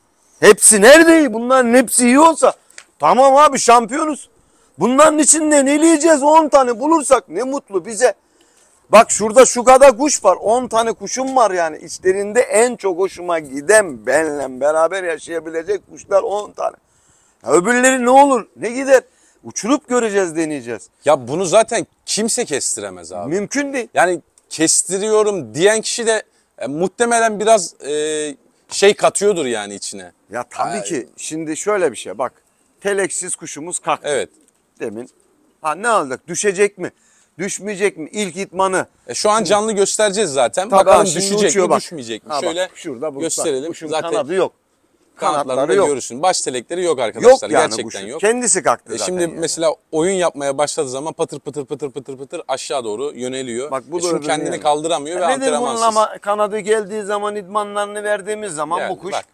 B: Hepsi nerede iyi? Bunların hepsi iyi olsa tamam abi, şampiyonuz. Bunların içinde ne yiyeceğiz? on tane bulursak ne mutlu bize. Bak şurada şu kadar kuş var. on tane kuşum var yani. İçlerinde en çok hoşuma giden, benimle beraber yaşayabilecek kuşlar on tane. Ya öbürleri ne olur? Ne gider? Uçurup göreceğiz, deneyeceğiz.
C: Ya bunu zaten kimse kestiremez abi.
B: Mümkün değil.
C: Yani kestiriyorum diyen kişi de e, muhtemelen biraz e, şey katıyordur yani içine.
B: Ya tabii
C: Ay.
B: ki. Şimdi şöyle bir şey bak. Teleksiz kuşumuz kalktı.
C: Evet.
B: Demin. Ha ne olacak? Düşecek mi? Düşmeyecek mi? İlk itmanı.
C: E, şu an canlı göstereceğiz zaten.
B: Tabii
C: Bakalım
B: ha, şimdi
C: düşecek
B: uçuyor
C: mi,
B: bak.
C: düşmeyecek mi?
B: Ha bak,
C: Şöyle
B: şurada bu
C: gösterelim.
B: Kuşun
C: Zaten
B: kanadı yok.
C: kanatlarını da
B: Kanatları yok.
C: görürsün. Baş telekleri yok arkadaşlar.
B: Yok yani
C: Gerçekten
B: kuşun.
C: yok.
B: Kendisi kalktı
C: E,
B: zaten.
C: şimdi
B: yani.
C: mesela oyun yapmaya başladığı zaman patır pıtır pıtır pıtır pıtır aşağı doğru yöneliyor.
B: Bak bu
C: E,
B: da
C: çünkü
B: öbürü
C: kendini
B: yani.
C: kaldıramıyor
B: Ya
C: ve
B: nedir bunun
C: antrenmansız.
B: ama kanadı geldiği zaman idmanlarını verdiğimiz zaman
C: Yani
B: bu kuş
C: bak,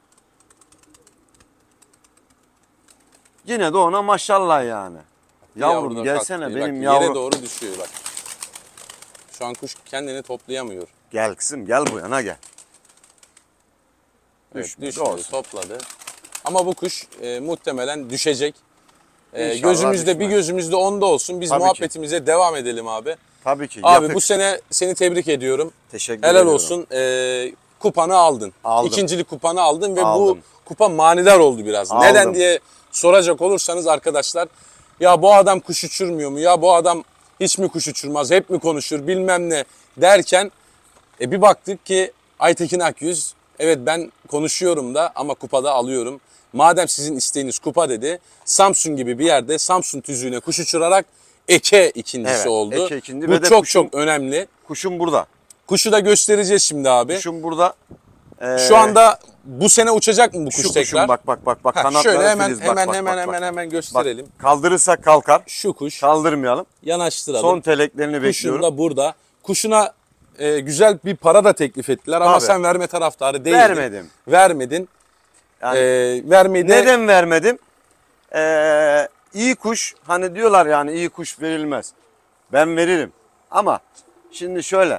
B: yine de ona maşallah yani. Yavrum
C: yavru da
B: gelsene
C: kalktı.
B: benim
C: Bak,
B: yavrum.
C: Yere doğru düşüyor bak. Şu an kuş kendini toplayamıyor.
B: Gel kızım gel bu yana gel.
C: Evet,
B: Düşmedi,
C: düşmedi,
B: olsun.
C: topladı. Ama bu kuş e, muhtemelen düşecek. E,
B: İnşallah
C: gözümüzde bir
B: düşmez.
C: gözümüzde onda olsun. Biz
B: Tabii ki.
C: muhabbetimize devam edelim abi.
B: Tabii ki.
C: Abi
B: yatık.
C: bu sene seni tebrik ediyorum.
B: Teşekkür
C: Helal
B: ediyorum.
C: olsun. E, kupanı aldın.
B: Aldım.
C: İkincilik kupanı aldın ve bu
B: Aldım.
C: kupa manidar oldu biraz.
B: Aldım.
C: Neden diye soracak olursanız arkadaşlar, ya bu adam kuş uçurmuyor mu? Ya bu adam hiç mi kuş uçurmaz? Hep mi konuşur? Bilmem ne derken e, bir baktık ki Aytekin Akyüz, evet ben konuşuyorum da ama kupada alıyorum. Madem sizin isteğiniz kupa dedi, Samsun gibi bir yerde Samsun tüzüğüne kuş uçurarak Eke ikincisi
B: Evet,
C: oldu.
B: Eke ikinci
C: Bu
B: ve de
C: çok
B: kuşun-
C: çok önemli.
B: Kuşum burada.
C: Kuşu da göstereceğiz şimdi abi.
B: Kuşum burada. Ee,
C: Şu anda bu sene uçacak mı bu kuş
B: şu
C: tekrar?
B: kuşun bak bak bak bak
C: Heh,
B: kanatları
C: şöyle hemen
B: filiz, bak,
C: hemen
B: bak,
C: hemen
B: bak,
C: hemen
B: bak.
C: hemen
B: Bak,
C: gösterelim.
B: kaldırırsak kalkar.
C: Şu kuş.
B: Kaldırmayalım.
C: Yanaştıralım.
B: Son teleklerini
C: Kuşun
B: bekliyorum.
C: da burada. Kuşuna e, güzel bir para da teklif ettiler ama
B: Tabii.
C: sen verme taraftarı değildin.
B: Vermedim.
C: Vermedin.
B: Yani
C: e, vermeyi de
B: neden vermedim? Ee, iyi kuş, hani diyorlar yani iyi kuş verilmez. Ben veririm. Ama şimdi şöyle.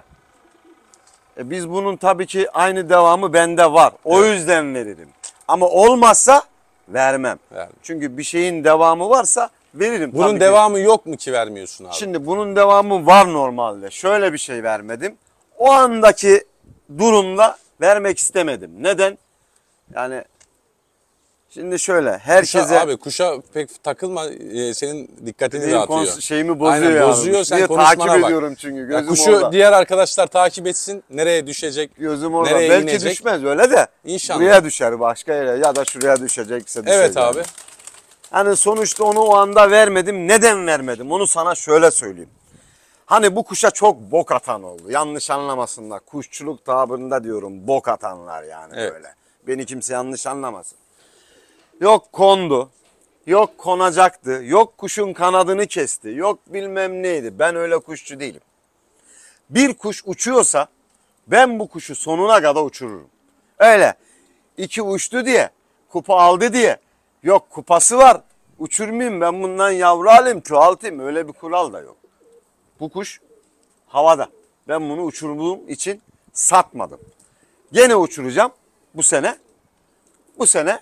B: E, biz bunun tabii ki aynı devamı bende var. O
C: Evet.
B: yüzden veririm. Ama olmazsa vermem.
C: Verme.
B: Çünkü bir şeyin devamı varsa veririm.
C: Bunun
B: tabii ki.
C: devamı yok mu ki vermiyorsun abi?
B: Şimdi bunun devamı var normalde. Şöyle bir şey vermedim. O andaki durumda vermek istemedim. Neden? Yani şimdi şöyle herkese
C: Kuşa, abi kuşa pek takılma, e, senin dikkatini
B: benim
C: dağıtıyor.
B: kons- şeyimi bozuyor
C: Aynen,
B: yani.
C: bozuyor, sen
B: Niye?
C: konuşmana
B: Takip
C: bak.
B: ediyorum çünkü
C: Ya
B: gözüm
C: kuşu
B: orada.
C: diğer arkadaşlar takip etsin. Nereye düşecek?
B: Gözüm orada.
C: nereye
B: Belki
C: inecek?
B: düşmez öyle de.
C: İnşallah.
B: Buraya düşer başka yere ya da şuraya düşecekse düşer.
C: Evet
B: yani.
C: abi.
B: Hani sonuçta onu o anda vermedim. Neden vermedim? Onu sana şöyle söyleyeyim. Hani bu kuşa çok bok atan oldu. Yanlış anlamasınlar. Kuşçuluk tabirinde diyorum. Bok atanlar yani
C: Evet.
B: böyle. Beni kimse yanlış anlamasın. Yok kondu. Yok konacaktı. Yok kuşun kanadını kesti. Yok bilmem neydi. Ben öyle kuşçu değilim. Bir kuş uçuyorsa ben bu kuşu sonuna kadar uçururum. Öyle iki uçtu diye, kupa aldı diye. Yok kupası var. Uçurmayayım ben bundan yavru alayım, çoğaltayım. Öyle bir kural da yok. Bu kuş havada. Ben bunu uçurduğum için satmadım. Gene uçuracağım bu sene. Bu sene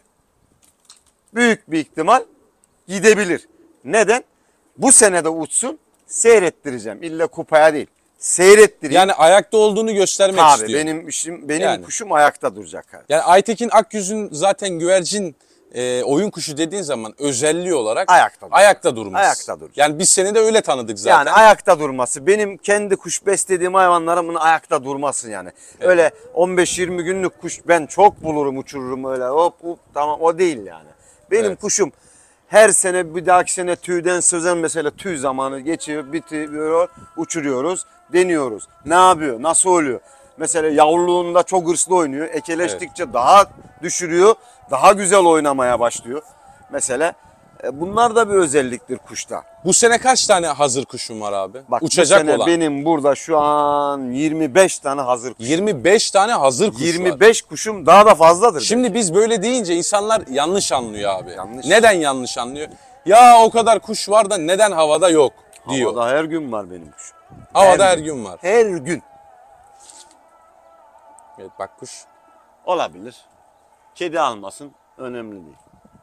B: büyük bir ihtimal gidebilir. Neden? Bu sene de uçsun, seyrettireceğim. İlla kupaya değil. Seyrettireyim.
C: Yani ayakta olduğunu göstermek
B: Tabii
C: istiyor.
B: benim işim, benim
C: Yani.
B: kuşum ayakta duracak. Abi.
C: Yani Aytekin Akyüz'ün zaten güvercin e, oyun kuşu dediğin zaman özelliği olarak
B: Ayakta duracak.
C: ayakta durması.
B: Ayakta duracak.
C: Yani biz seni de öyle tanıdık zaten.
B: Yani ayakta durması. Benim kendi kuş beslediğim hayvanlarımın ayakta durması yani. Öyle on beş yirmi günlük kuş ben çok bulurum, uçururum öyle hop hop tamam, o değil yani. Benim
C: Evet.
B: kuşum her sene bir dahaki sene tüyden sözen mesela tüy zamanı geçiyor, bitiyor, uçuruyoruz, deniyoruz. Ne yapıyor, nasıl oluyor? Mesela yavruluğunda çok hırslı oynuyor. Ekeleştikçe daha düşürüyor, daha güzel oynamaya başlıyor. Mesela e, bunlar da bir özelliktir kuşta.
C: Bu sene kaç tane hazır kuşun var abi?
B: Bak
C: Uçacak
B: bu sene
C: olan.
B: benim burada şu an yirmi beş tane hazır kuş.
C: yirmi beş tane hazır kuş var.
B: yirmi beş kuşum daha da fazladır.
C: Şimdi biz böyle deyince insanlar yanlış anlıyor abi.
B: Yanlış.
C: Neden yanlış anlıyor? Ya o kadar kuş var da neden havada yok diyor.
B: Havada her gün var benim kuşum.
C: Havada
B: her
C: her
B: gün.
C: gün var.
B: Her gün
C: Evet bak kuş.
B: olabilir. Kedi almasın önemli değil.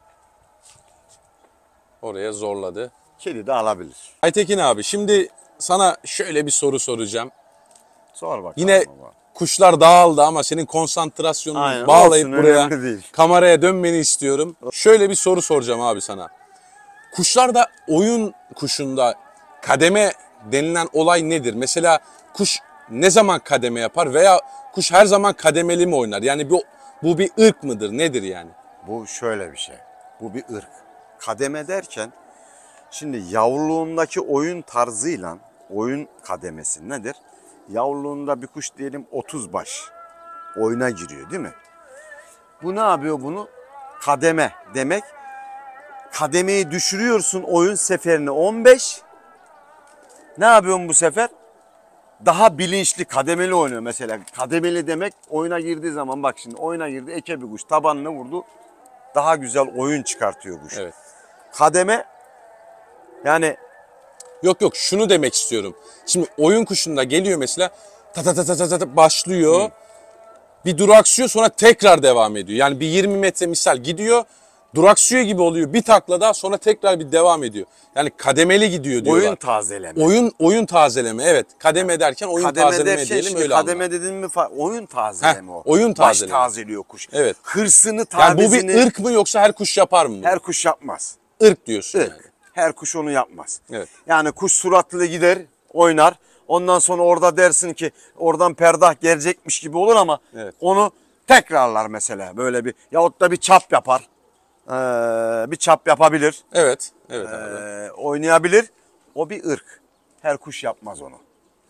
C: Oraya zorladı.
B: Kedi de alabilir.
C: Aytekin abi şimdi sana şöyle bir soru soracağım.
B: Sor bakalım.
C: Yine
B: baba.
C: kuşlar dağıldı ama senin konsantrasyonunu
B: Aynen,
C: bağlayıp
B: olsun,
C: buraya
B: önemli değil.
C: kameraya dönmeni istiyorum. Şöyle bir soru soracağım abi sana. Kuşlarda oyun kuşunda kademe denilen olay nedir? Mesela kuş ne zaman kademe yapar veya kuş her zaman kademeli mi oynar? Yani bu, bu bir ırk mıdır? Nedir yani?
B: Bu şöyle bir şey. Bu bir ırk. Kademe derken şimdi yavruluğundaki oyun tarzıyla oyun kademesi nedir? Yavruluğunda bir kuş diyelim otuz baş oyuna giriyor değil mi? Bu ne yapıyor bunu? Kademe demek. Kademeyi düşürüyorsun oyun seferine on beş. Ne yapıyorsun bu sefer? Daha bilinçli kademeli oynuyor mesela. Kademeli demek oyuna girdiği zaman bak şimdi oyuna girdi eke bir kuş tabanını vurdu. Daha güzel oyun çıkartıyor kuş.
C: Evet.
B: Kademe yani
C: Yok yok şunu demek istiyorum. Şimdi oyun kuşunda geliyor mesela ta ta ta ta ta ta ta başlıyor. Bir duraksıyor sonra tekrar devam ediyor. Yani bir yirmi metre misal gidiyor. Duraksıyor gibi oluyor. Bir takla daha sonra tekrar bir devam ediyor. Yani kademeli gidiyor diyorlar.
B: oyun tazeleme.
C: Oyun oyun tazeleme evet. Kademe derken oyun
B: Kademe
C: tazeleme
B: derken
C: diyelim
B: şimdi
C: öyle
B: kademe
C: anla.
B: dedin mi fa- oyun tazeleme
C: Heh,
B: o.
C: oyun tazeleme.
B: Baş tazeliyor kuş.
C: Evet.
B: Hırsını
C: Yani
B: tabizini
C: bu bir ırk mı yoksa her kuş yapar mı bunu?
B: her kuş yapmaz.
C: Irk diyorsun
B: Irk.
C: yani.
B: Her kuş onu yapmaz.
C: Evet.
B: Yani kuş suratlı gider, oynar. Ondan sonra orada dersin ki oradan perdah gelecekmiş gibi olur ama
C: Evet.
B: onu tekrarlar mesela böyle bir yahut da bir çap yapar. Ee, bir çap yapabilir.
C: Evet. Evet abi.
B: Ee, oynayabilir. O bir ırk. Her kuş yapmaz onu.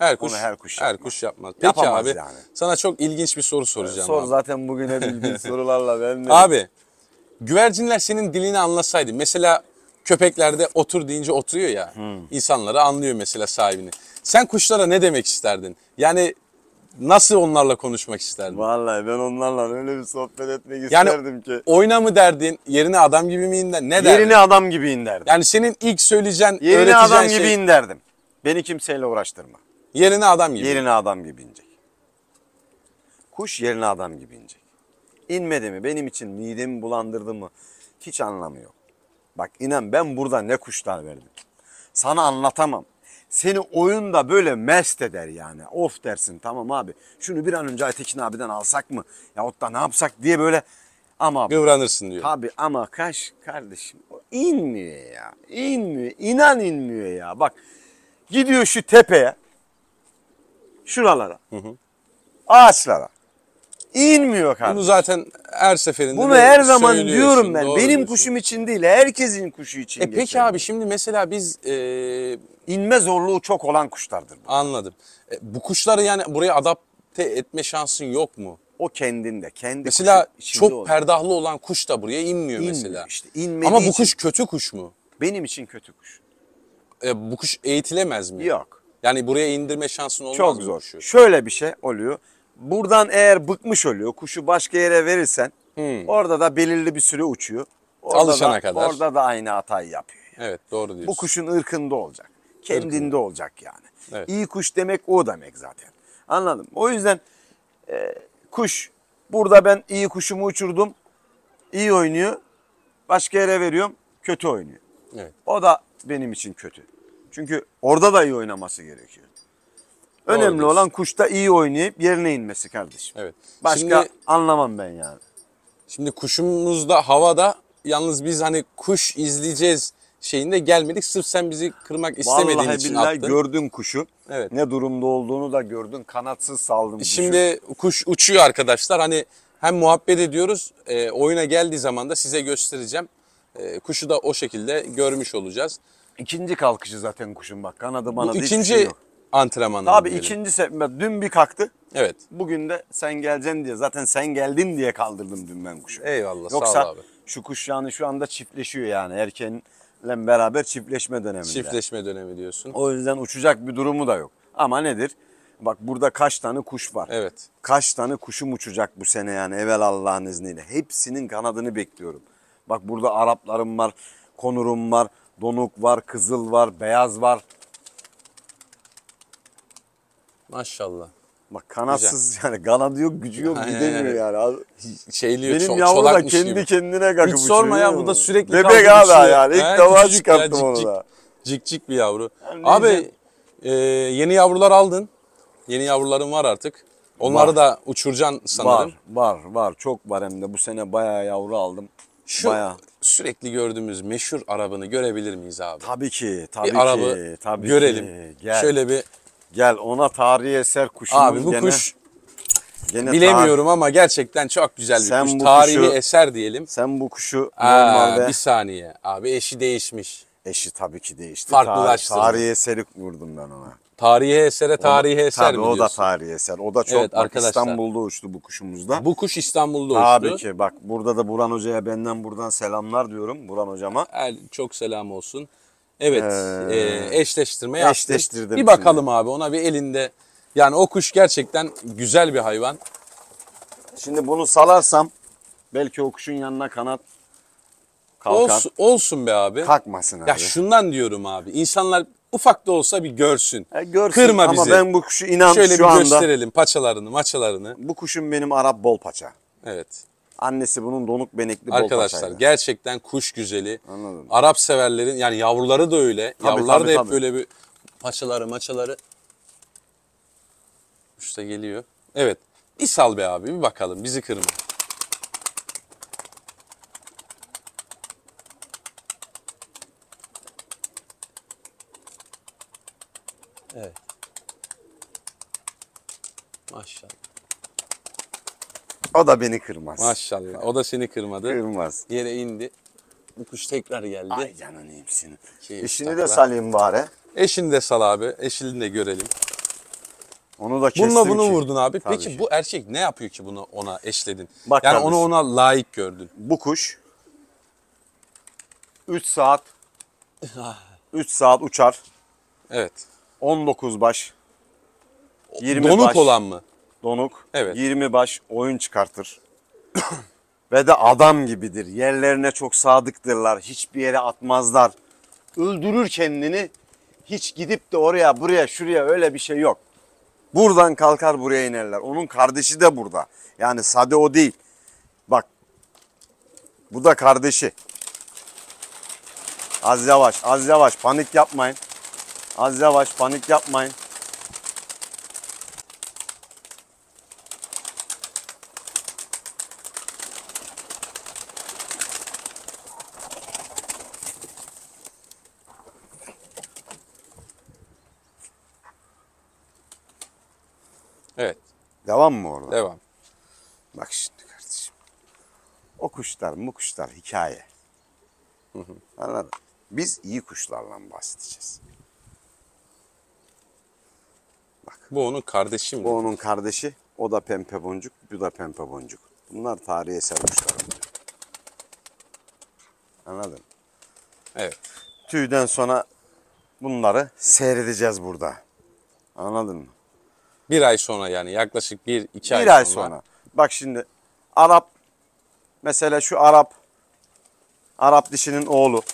C: Her kuş,
B: Onu her kuş
C: her
B: yapmaz.
C: kuş yapmaz. Peki
B: Yapamaz
C: abi
B: yani.
C: sana çok ilginç bir soru soracağım
B: Sor
C: abi.
B: zaten bugüne bildiğin sorularla ben de.
C: Abi güvercinler senin dilini anlasaydı. Mesela köpeklerde otur deyince oturuyor ya. İnsanları anlıyor mesela sahibini. Sen kuşlara ne demek isterdin? Yani nasıl onlarla konuşmak isterdin?
B: Vallahi ben onlarla öyle bir sohbet etmek
C: Yani
B: isterdim ki.
C: oyna mı derdin? Yerine adam gibi mi in der? Ne derdin?
B: Yerine adam gibi in derdim.
C: Yani senin ilk söyleyeceğin,
B: Yerine
C: öğreteceğin
B: adam
C: şey
B: gibi in derdim. Beni kimseyle uğraştırma.
C: yerine adam gibi.
B: Yerine adam gibi inecek. Kuş yerine adam gibi inecek. İnmedi mi benim için midemi bulandırdı mı hiç anlamı yok. Bak inan ben burada ne kuşlar verdim. Sana anlatamam. Seni oyunda böyle mest eder yani. Of dersin tamam abi. Şunu bir an önce Aytekin abiden alsak mı? Yahut da ne yapsak diye böyle. Ama
C: Kıvranırsın diyor.
B: tabii ama kaş kardeşim o inmiyor ya. İnmiyor. İnan inmiyor ya. Bak gidiyor şu tepeye. Şuralara. Ağaçlara. İnmiyor kardeşim.
C: Bunu zaten her seferinde
B: Bunu
C: de
B: her zaman
C: söylüyorsun,
B: diyorum ben.
C: doğru
B: Benim
C: diyorsun.
B: kuşum için değil, herkesin kuşu için
C: E peki
B: geçerli.
C: abi şimdi mesela biz e,
B: İnme zorluğu çok olan kuşlardır bu.
C: anladım. E, bu kuşları yani buraya adapte etme şansın yok mu?
B: O kendinde, kendi
C: Mesela
B: kuşu içinde
C: çok
B: olan.
C: perdahlı olan kuş da buraya inmiyor,
B: İnmiyor
C: mesela.
B: işte, inmediği
C: Ama bu
B: için.
C: kuş kötü kuş mu?
B: Benim için kötü kuş.
C: E, bu kuş eğitilemez mi?
B: Yok.
C: Yani buraya indirme şansın olmaz
B: Çok
C: mı
B: zor.
C: kuşu?
B: Şöyle bir şey oluyor. Buradan eğer bıkmış oluyor, kuşu başka yere verirsen
C: Hmm.
B: orada da belirli bir süre uçuyor. Orada
C: Alışana
B: da,
C: kadar.
B: Orada da aynı hatayı yapıyor. Yani.
C: Evet doğru diyorsun.
B: Bu kuşun ırkında olacak. Kendinde
C: Irkında.
B: olacak yani.
C: Evet.
B: İyi kuş demek o demek zaten. Anladım. O yüzden e, kuş burada ben iyi kuşumu uçurdum. İyi oynuyor. Başka yere veriyorum. Kötü oynuyor.
C: Evet.
B: O da benim için kötü. Çünkü orada da iyi oynaması gerekiyor.
C: Doğru
B: Önemli
C: diyorsun.
B: olan kuşta iyi oynayıp yerine inmesi kardeşim.
C: Evet.
B: Başka
C: Şimdi,
B: anlamam ben yani.
C: şimdi kuşumuz da havada. Yalnız biz hani kuş izleyeceğiz şeyinde gelmedik. Sırf sen bizi kırmak istemediğin
B: Vallahi
C: için
B: billahi
C: attın.
B: gördün kuşu.
C: Evet.
B: Ne durumda olduğunu da gördün. Kanatsız saldım kuşu.
C: Şimdi kuş uçuyor arkadaşlar. Hani hem muhabbet ediyoruz. E, oyuna geldiği zaman da size göstereceğim. E, kuşu da o şekilde görmüş olacağız.
B: İkinci kalkışı zaten kuşun bak. Kanadı
C: Bu
B: bana hiçbir
C: ikinci
B: şey yok.
C: antrenmanı.
B: Tabii
C: diyelim.
B: ikinci sefer. Dün bir kalktı.
C: Evet.
B: Bugün de sen geleceksin diye. Zaten sen geldin diye kaldırdım dün ben kuşu.
C: Eyvallah sağ
B: Yoksa
C: ol abi.
B: şu kuş yani şu anda çiftleşiyor yani. Erkenle beraber çiftleşme döneminde.
C: Çiftleşme dönemi diyorsun.
B: O yüzden uçacak bir durumu da yok. Ama nedir? Bak burada kaç tane kuş var.
C: Evet.
B: Kaç tane kuşum uçacak bu sene yani evvel Allah'ın izniyle. Hepsinin kanadını bekliyorum. Bak burada Araplarım var, konurum var, donuk var, kızıl var, beyaz var.
C: Maşallah.
B: Bak kanatsız yani kanadı yok, gücü yok,
C: Aynen,
B: gidemiyor
C: evet.
B: yani. Abi,
C: Şeyliyor,
B: benim
C: ço-
B: yavru da
C: çolakmış
B: kendi
C: gibi.
B: kendine kakıp
C: Hiç sorma ya,
B: uçuyor.
C: bu da sürekli
B: Bebek
C: kalkıp
B: abi
C: uçuyor.
B: yani ilk
C: He,
B: defa
C: küçücük ya,
B: çıkarttım onu
C: cik
B: da.
C: Cik cik bir yavru.
B: Yani
C: Abi
B: diyeceğim-
C: e, yeni yavrular aldın. Yeni yavruların var artık. Onları
B: Var.
C: da uçuracaksın sanırım.
B: Var, var, var. Çok var hem de bu sene bayağı yavru aldım.
C: Şu
B: Bayağı.
C: sürekli gördüğümüz meşhur arabını görebilir miyiz abi?
B: Tabii ki, tabii
C: bir
B: ki.
C: arabı
B: tabii
C: görelim.
B: Ki. Gel,
C: Şöyle bir
B: gel ona tarihi eser kuşumuz
C: abi bu
B: gene,
C: kuş
B: gene
C: bilemiyorum ama gerçekten çok güzel bir
B: Sen
C: kuş.
B: bu
C: Tarihi
B: kuşu-
C: eser diyelim.
B: tar- sen bu kuşu
C: Aa,
B: normalde
C: bir saniye. Abi eşi değişmiş.
B: eşi tabii ki değişti.
C: Farklılaştırdı.
B: Tar- Tarihi eseri vurdum ben ona.
C: Tarihi esere tarihi eser
B: Tabii
C: mi
B: o da
C: diyorsun?
B: tarihi eser. O da çok
C: Evet,
B: bak,
C: arkadaşlar.
B: İstanbul'da uçtu bu kuşumuz da.
C: Bu kuş İstanbul'da
B: Tabii
C: uçtu.
B: ki bak burada da Burhan Hoca'ya benden buradan selamlar diyorum. Burhan Hocama.
C: El, çok selam olsun. Evet,
B: Ee,
C: e, eşleştirme yaptık.
B: eşleştirdim
C: Bir bakalım abi ona bir elinde. Yani o kuş gerçekten güzel bir hayvan.
B: Şimdi bunu salarsam belki o kuşun yanına kanat kalkar.
C: Olsun, olsun be abi.
B: Kalkmasın abi.
C: Ya şundan diyorum abi. İnsanlar ufak da olsa bir görsün.
B: E, görsün
C: Kırma
B: ama
C: bizi.
B: ben bu kuşu inan
C: Şöyle
B: şu
C: bir
B: anda.
C: gösterelim paçalarını, maçalarını.
B: Bu kuşun benim Arap bol paça.
C: Evet.
B: Annesi bunun donuk benekli bol
C: Arkadaşlar
B: paçaydı.
C: gerçekten kuş güzeli.
B: Anladım.
C: Arap severlerin yani yavruları da öyle.
B: Tabii,
C: Yavrular
B: tabii,
C: da hep
B: tabii.
C: böyle bir paçaları maçaları. İşte geliyor. Evet. Bir sal be abi bir bakalım bizi kırma. Evet. Maşallah.
B: O da beni kırmaz.
C: Maşallah. O da seni kırmadı.
B: Kırmaz.
C: Yere indi. Bu kuş tekrar geldi.
B: Ay canını yiyeyim senin.
C: Keyif
B: İşini
C: takla.
B: de salayım bari.
C: Eşini de sal abi. Eşini de görelim.
B: Onu da kestim
C: Bununla bunu
B: ki.
C: vurdun abi.
B: Tabii
C: Peki
B: ki.
C: bu erkek ne yapıyor ki bunu ona eşledin?
B: Bak
C: yani
B: kardeşim.
C: onu ona layık gördün.
B: Bu kuş üç saat üç saat uçar.
C: Evet.
B: on dokuz baş. yirmi
C: Donuk
B: baş.
C: olan mı?
B: Donuk.
C: Evet.
B: yirmi baş oyun çıkartır. Ve de adam gibidir. Yerlerine çok sadıktırlar. Hiçbir yere atmazlar. Öldürür kendini. Hiç gidip de oraya, buraya, şuraya öyle bir şey yok. Buradan kalkar buraya inerler. Onun kardeşi de burada. Yani sade o değil. Bak. Bu da kardeşi. Az yavaş, az yavaş. Panik yapmayın. Az yavaş, panik yapmayın.
C: Evet.
B: Devam mı orada?
C: Devam.
B: Bak şimdi kardeşim. O kuşlar, bu kuşlar hikaye. Anladın? Biz iyi kuşlarla bahsedeceğiz.
C: Bu onun kardeşi mi?
B: Bu onun kardeşi, o da pembe boncuk, bu da pembe boncuk. Bunlar tarihi eser kuşlarımız. Anladın?
C: Evet.
B: Tüyden sonra bunları seyredeceğiz burada. Anladın mı?
C: Bir ay sonra yani yaklaşık bir iki ay
B: Bir ay
C: sonra.
B: sonra. Bak şimdi Arap, mesela şu Arap, Arap dişinin oğlu.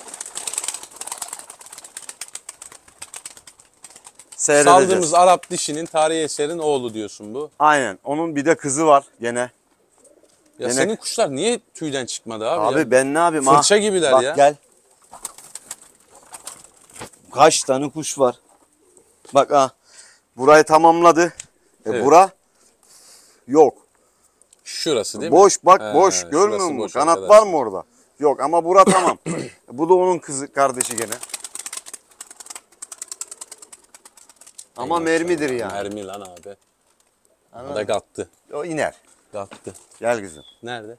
B: Seyredeceğiz.
C: Saldığımız Arap dişinin tarihi eserin oğlu diyorsun bu.
B: Aynen. Onun bir de kızı var gene.
C: Ya
B: Gene-
C: senin kuşlar niye tüyden çıkmadı abi?
B: Abi
C: ya?
B: ben ne yapayım?
C: Fırça
B: ha?
C: gibiler
B: Bak
C: ya.
B: gel. Kaç tane kuş var? Bak ha. Burayı tamamladı. E
C: Evet.
B: bura yok.
C: Şurası değil mi?
B: Boş bak
C: He,
B: boş.
C: şurası
B: Görmüyor musun?
C: boş
B: Kanat
C: arkadaşlar.
B: var mı orada? Yok ama bura tamam. Bu da onun kızı kardeşi gene. Ama
C: Ey
B: mermidir
C: maşallah,
B: yani.
C: Mermi lan abi. O
B: Anladın
C: da
B: mı?
C: gattı.
B: O iner.
C: Gattı.
B: Gel kızım.
C: Nerede?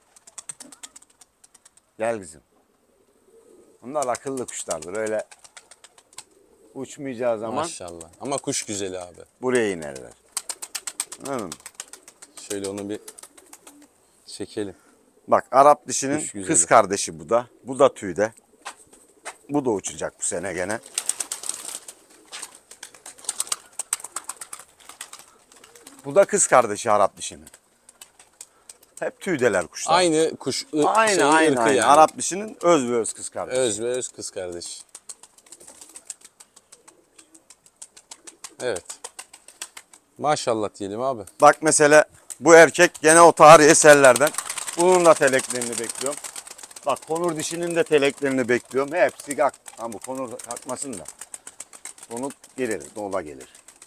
B: Gel kızım. Bunlar akıllı kuşlardır. Öyle uçmayacağı zaman
C: Maşallah. Ama kuş güzeli abi.
B: buraya inerler. Anladın mı?
C: Şöyle onu bir çekelim.
B: Bak Arap dişinin
C: Kuş güzeli.
B: kız kardeşi bu da. Bu da tüyde. Bu da uçacak bu sene gene. Bu da kız kardeşi Arap dişinin. Hep tüydeler kuşlar.
C: Aynı kuş. ı-
B: aynı
C: şey,
B: aynı,
C: ırkı
B: aynı.
C: yani.
B: Arap dişinin öz ve öz kız kardeşi.
C: Öz ve öz kız kardeş. Evet. Maşallah diyelim abi.
B: Bak mesela bu erkek gene o tarihi eserlerden. Bunun da teleklerini bekliyorum. Bak konur dişinin de teleklerini bekliyorum. Hepsi kalk. Ha bu konur kalkmasın da. Konur gelir, dola gelir.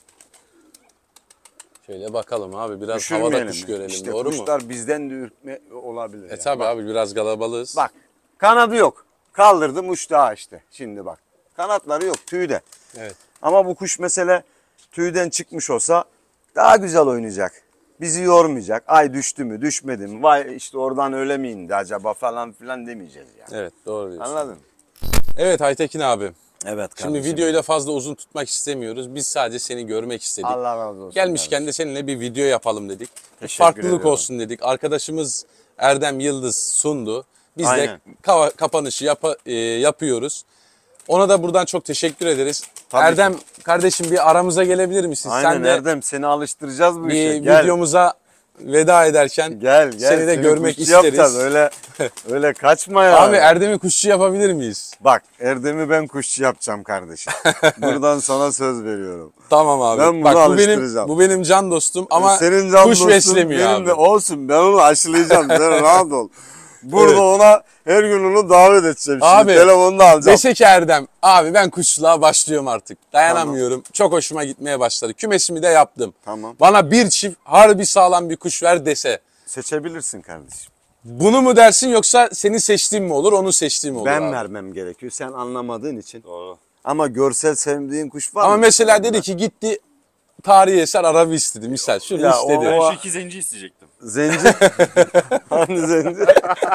C: Şöyle bakalım abi biraz
B: Düşürmeyelim
C: havada kuş
B: mi?
C: görelim
B: İşte
C: doğru mu?
B: kuşlar bizden de ürkme olabilir.
C: E
B: yani.
C: tabi
B: Bak,
C: abi biraz kalabalığız.
B: Bak kanadı yok. Kaldırdım uçtu ha işte. Şimdi bak. Kanatları yok tüyde.
C: Evet.
B: Ama bu kuş mesela tüyden çıkmış olsa daha güzel oynayacak. Bizi yormayacak. Ay düştü mü düşmedi mi? Vay işte oradan öyle mi indi acaba falan filan demeyeceğiz yani.
C: Evet doğru diyorsun.
B: Anladın mı?
C: Evet Aytekin abi.
B: Evet
C: Şimdi videoyu da fazla uzun tutmak istemiyoruz. Biz sadece seni görmek istedik.
B: Allah razı olsun.
C: Gelmişken de seninle bir video yapalım dedik. Bir
B: Teşekkür
C: farklılık
B: ediyorum.
C: olsun dedik. Arkadaşımız Erdem Yıldız sundu. Biz
B: Aynen.
C: de kava- kapanışı yapa- e, yapıyoruz. Ona da buradan çok teşekkür ederiz.
B: Tabii
C: Erdem kardeşim bir aramıza gelebilir misin?
B: Aynen
C: Sen de
B: Erdem seni alıştıracağız bu işe.
C: bir
B: Gel.
C: videomuza veda ederken
B: Gel gel.
C: seni de görmek
B: kuşçu yapacağız.
C: isteriz.
B: Öyle öyle kaçma ya.
C: Abi Erdem'i kuşçu yapabilir miyiz?
B: Bak Erdem'i ben kuşçu yapacağım kardeşim. Buradan sana söz veriyorum.
C: Tamam abi.
B: Ben bunu
C: Bak bu benim
B: alıştıracağım.
C: bu benim can dostum ama
B: Senin can
C: kuş
B: dostun,
C: beslemiyor
B: benim
C: abi.
B: de olsun ben onu aşılayacağım. Sen rahat ol. Burada
C: Evet.
B: ona her gün onu davet edeceğim. Şimdi
C: Abi,
B: telefonunu da alacağım.
C: Dese ki Erdem, abi ben kuşçuluğa başlıyorum artık. Dayanamıyorum. Çok hoşuma gitmeye başladı. Kümesimi de yaptım.
B: Tamam.
C: Bana bir çift harbi sağlam bir kuş ver dese.
B: Seçebilirsin kardeşim.
C: Bunu mu dersin yoksa senin seçtiğin mi olur, onun seçtiği mi olur
B: Ben
C: abi?
B: vermem gerekiyor. Sen anlamadığın için.
C: Doğru.
B: Ama görsel sevdiğin kuş var
C: Ama
B: mı?
C: mesela dedi ki gitti tarihi eser Arabi istedi misal. Şunu
B: Ya
C: istedi.
B: o-
A: Ben şu iki zenci isteyecektim.
B: Zenci. Hani zenci?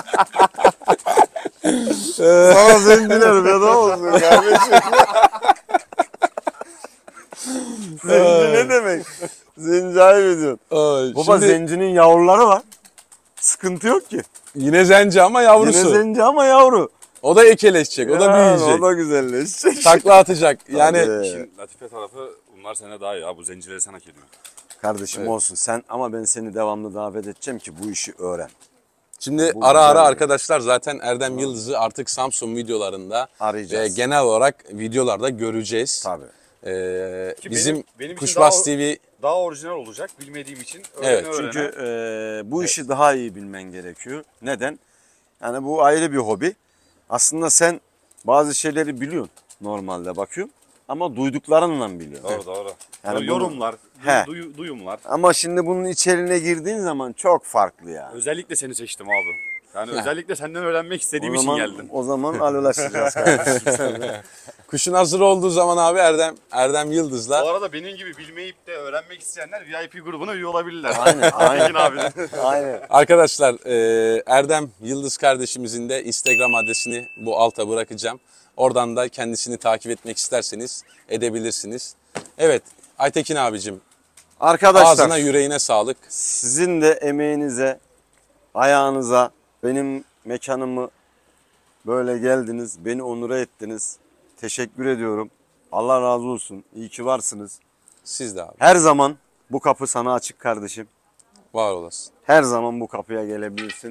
B: Sana zenciler veda olsun kardeşim. Zenci ne demek? Zenci ayıp ediyorsun.
C: Ay,
B: Baba
C: şimdi
B: zencinin yavruları var. Sıkıntı yok ki.
C: yine zenci ama yavrusu.
B: Yine zenci ama yavru.
C: O da ekeleşecek, o da
B: Yani
C: büyüyecek.
B: O da güzelleşecek.
C: Takla atacak. Yani
B: Tabii.
A: İşin latife tarafı bunlar sana daha iyi ya. Bu zencileri sen hak ediyorsun.
B: Kardeşim
C: Evet.
B: olsun sen ama ben seni devamlı davet edeceğim ki bu işi öğren.
C: şimdi
B: Bu
C: ara
B: güzel
C: ara
B: bir-
C: arkadaşlar zaten Erdem Yıldız'ı artık Samsun videolarında ve
B: Arayacağız.
C: genel olarak videolarda göreceğiz.
B: Tabii.
C: Ee,
A: Ki
C: bizim
A: benim- benim için
C: Kuşbas
A: daha-
C: T V
A: Daha orijinal olacak bilmediğim için.
C: Evet,
A: öğrene öğrene.
B: Çünkü e, bu işi daha iyi bilmen gerekiyor. Neden? Yani bu ayrı bir hobi. Aslında sen bazı şeyleri biliyorsun normalde bakıyorum. Ama duyduklarınla biliyorsun.
A: Doğru doğru.
B: Yani
A: Böyle
B: bunu-
A: yorumlar,
B: He.
A: duy- duyumlar.
B: Ama şimdi bunun içerine girdiğin zaman çok farklı yani.
A: Özellikle seni seçtim abi. Yani
C: Ya.
A: özellikle senden öğrenmek istediğim
B: O
A: için
B: zaman,
A: geldim.
B: o zaman alolaşacağız kardeşim seninle.
C: kuşun hazır olduğu zaman abi Erdem Erdem
A: Bu
C: Yıldız'la
A: arada benim gibi bilmeyip de öğrenmek isteyenler V I P grubuna üye olabilirler.
B: Aynen, aynen.
A: Tekin abinin.
B: Aynen.
C: arkadaşlar e, Erdem Yıldız kardeşimizin de Instagram adresini bu alta bırakacağım. Oradan da kendisini takip etmek isterseniz edebilirsiniz. Evet Aytekin abicim
B: Arkadaşlar
C: ağzına yüreğine sağlık.
B: sizin de emeğinize, ayağınıza, benim mekanımı böyle geldiniz, beni onura ettiniz. Teşekkür ediyorum. Allah razı olsun. İyi ki varsınız.
C: Siz de abi
B: Her zaman bu kapı sana açık kardeşim.
C: var olasın.
B: Her zaman bu kapıya gelebilirsin.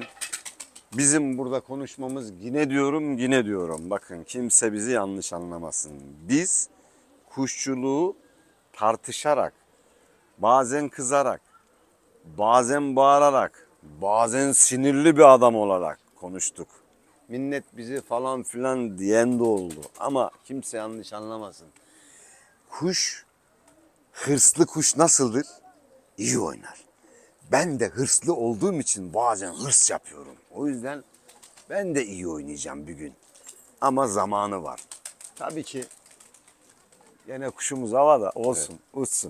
B: Bizim burada konuşmamız yine diyorum, yine diyorum. Bakın kimse bizi yanlış anlamasın. Biz kuşçuluğu tartışarak, bazen kızarak, bazen bağırarak, bazen sinirli bir adam olarak konuştuk. Minnet bizi falan filan diyen de oldu. Ama kimse yanlış anlamasın. Kuş, hırslı kuş nasıldır? İyi oynar. Ben de hırslı olduğum için bazen hırs yapıyorum. O yüzden ben de iyi oynayacağım bir gün. Ama zamanı var. Tabii ki yine kuşumuz havada olsun, uçsun.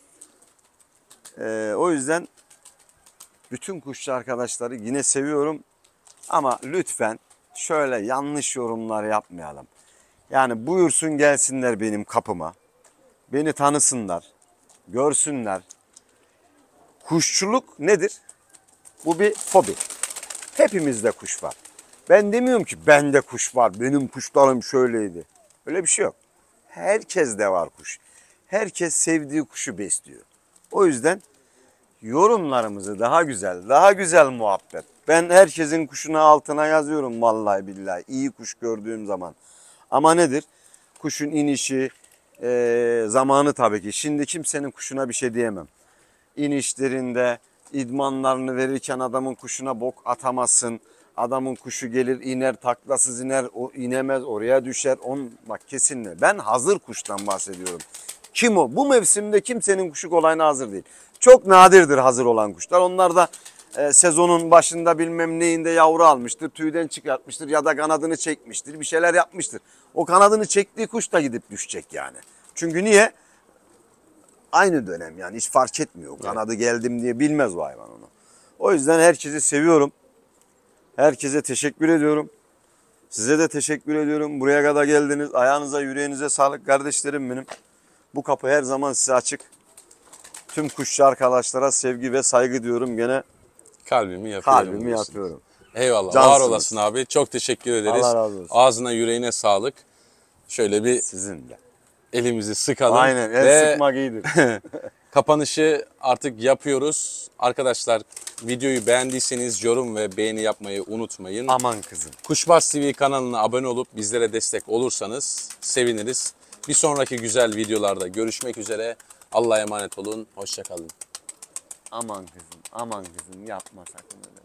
B: Ee, o yüzden bütün kuşçu arkadaşları yine seviyorum. Ama lütfen şöyle yanlış yorumlar yapmayalım. Yani buyursun gelsinler benim kapıma. Beni tanısınlar, görsünler. Kuşçuluk nedir? Bu bir hobi. Hepimizde kuş var. Ben demiyorum ki bende kuş var, benim kuşlarım şöyleydi. Öyle bir şey yok. Herkeste var kuş. Herkes sevdiği kuşu besliyor. O yüzden yorumlarımızı daha güzel, daha güzel muhabbet. Ben herkesin kuşuna altına yazıyorum vallahi billahi. İyi kuş gördüğüm zaman. Ama nedir? Kuşun inişi, e, zamanı tabii ki. Şimdi kimsenin kuşuna bir şey diyemem. İnişlerinde idmanlarını verirken adamın kuşuna bok atamazsın. Adamın kuşu gelir iner taklasız iner o inemez oraya düşer. On, bak kesinlikle ben hazır kuştan bahsediyorum. Kim o? Bu mevsimde kimsenin kuşu kolayına hazır değil. Çok nadirdir hazır olan kuşlar. Onlar da e, sezonun başında bilmem neyinde yavru almıştır. Tüyden çıkartmıştır ya da kanadını çekmiştir. Bir şeyler yapmıştır. O kanadını çektiği kuş da gidip düşecek yani. Çünkü niye? Aynı dönem yani hiç fark etmiyor. Kanadı geldim diye bilmez o hayvan onu. O yüzden herkesi seviyorum. Herkese teşekkür ediyorum. Size de teşekkür ediyorum. Buraya kadar geldiniz. Ayağınıza, yüreğinize sağlık kardeşlerim benim. Bu kapı her zaman size açık. Tüm kuşçu arkadaşlara sevgi ve saygı diyorum. Gene
C: Kalbimi yapıyorum.
B: kalbimi
C: diyorsun.
B: yapıyorum.
C: Eyvallah.
B: Cansınız.
C: Var olasın abi. Çok teşekkür ederiz.
B: Allah razı olsun.
C: Ağzına yüreğine sağlık. Şöyle bir
B: Sizin de.
C: elimizi sıkalım.
B: Aynen. El
C: Ve
B: sıkmak iyidir.
C: kapanışı artık yapıyoruz. Arkadaşlar videoyu beğendiyseniz yorum ve beğeni yapmayı unutmayın.
B: Aman kızım.
C: Kuşbars T V kanalına abone olup bizlere destek olursanız seviniriz. Bir sonraki güzel videolarda görüşmek üzere. Allah'a emanet olun. Hoşça kalın.
B: Aman kızım. Aman kızım. Yapma sakın öyle.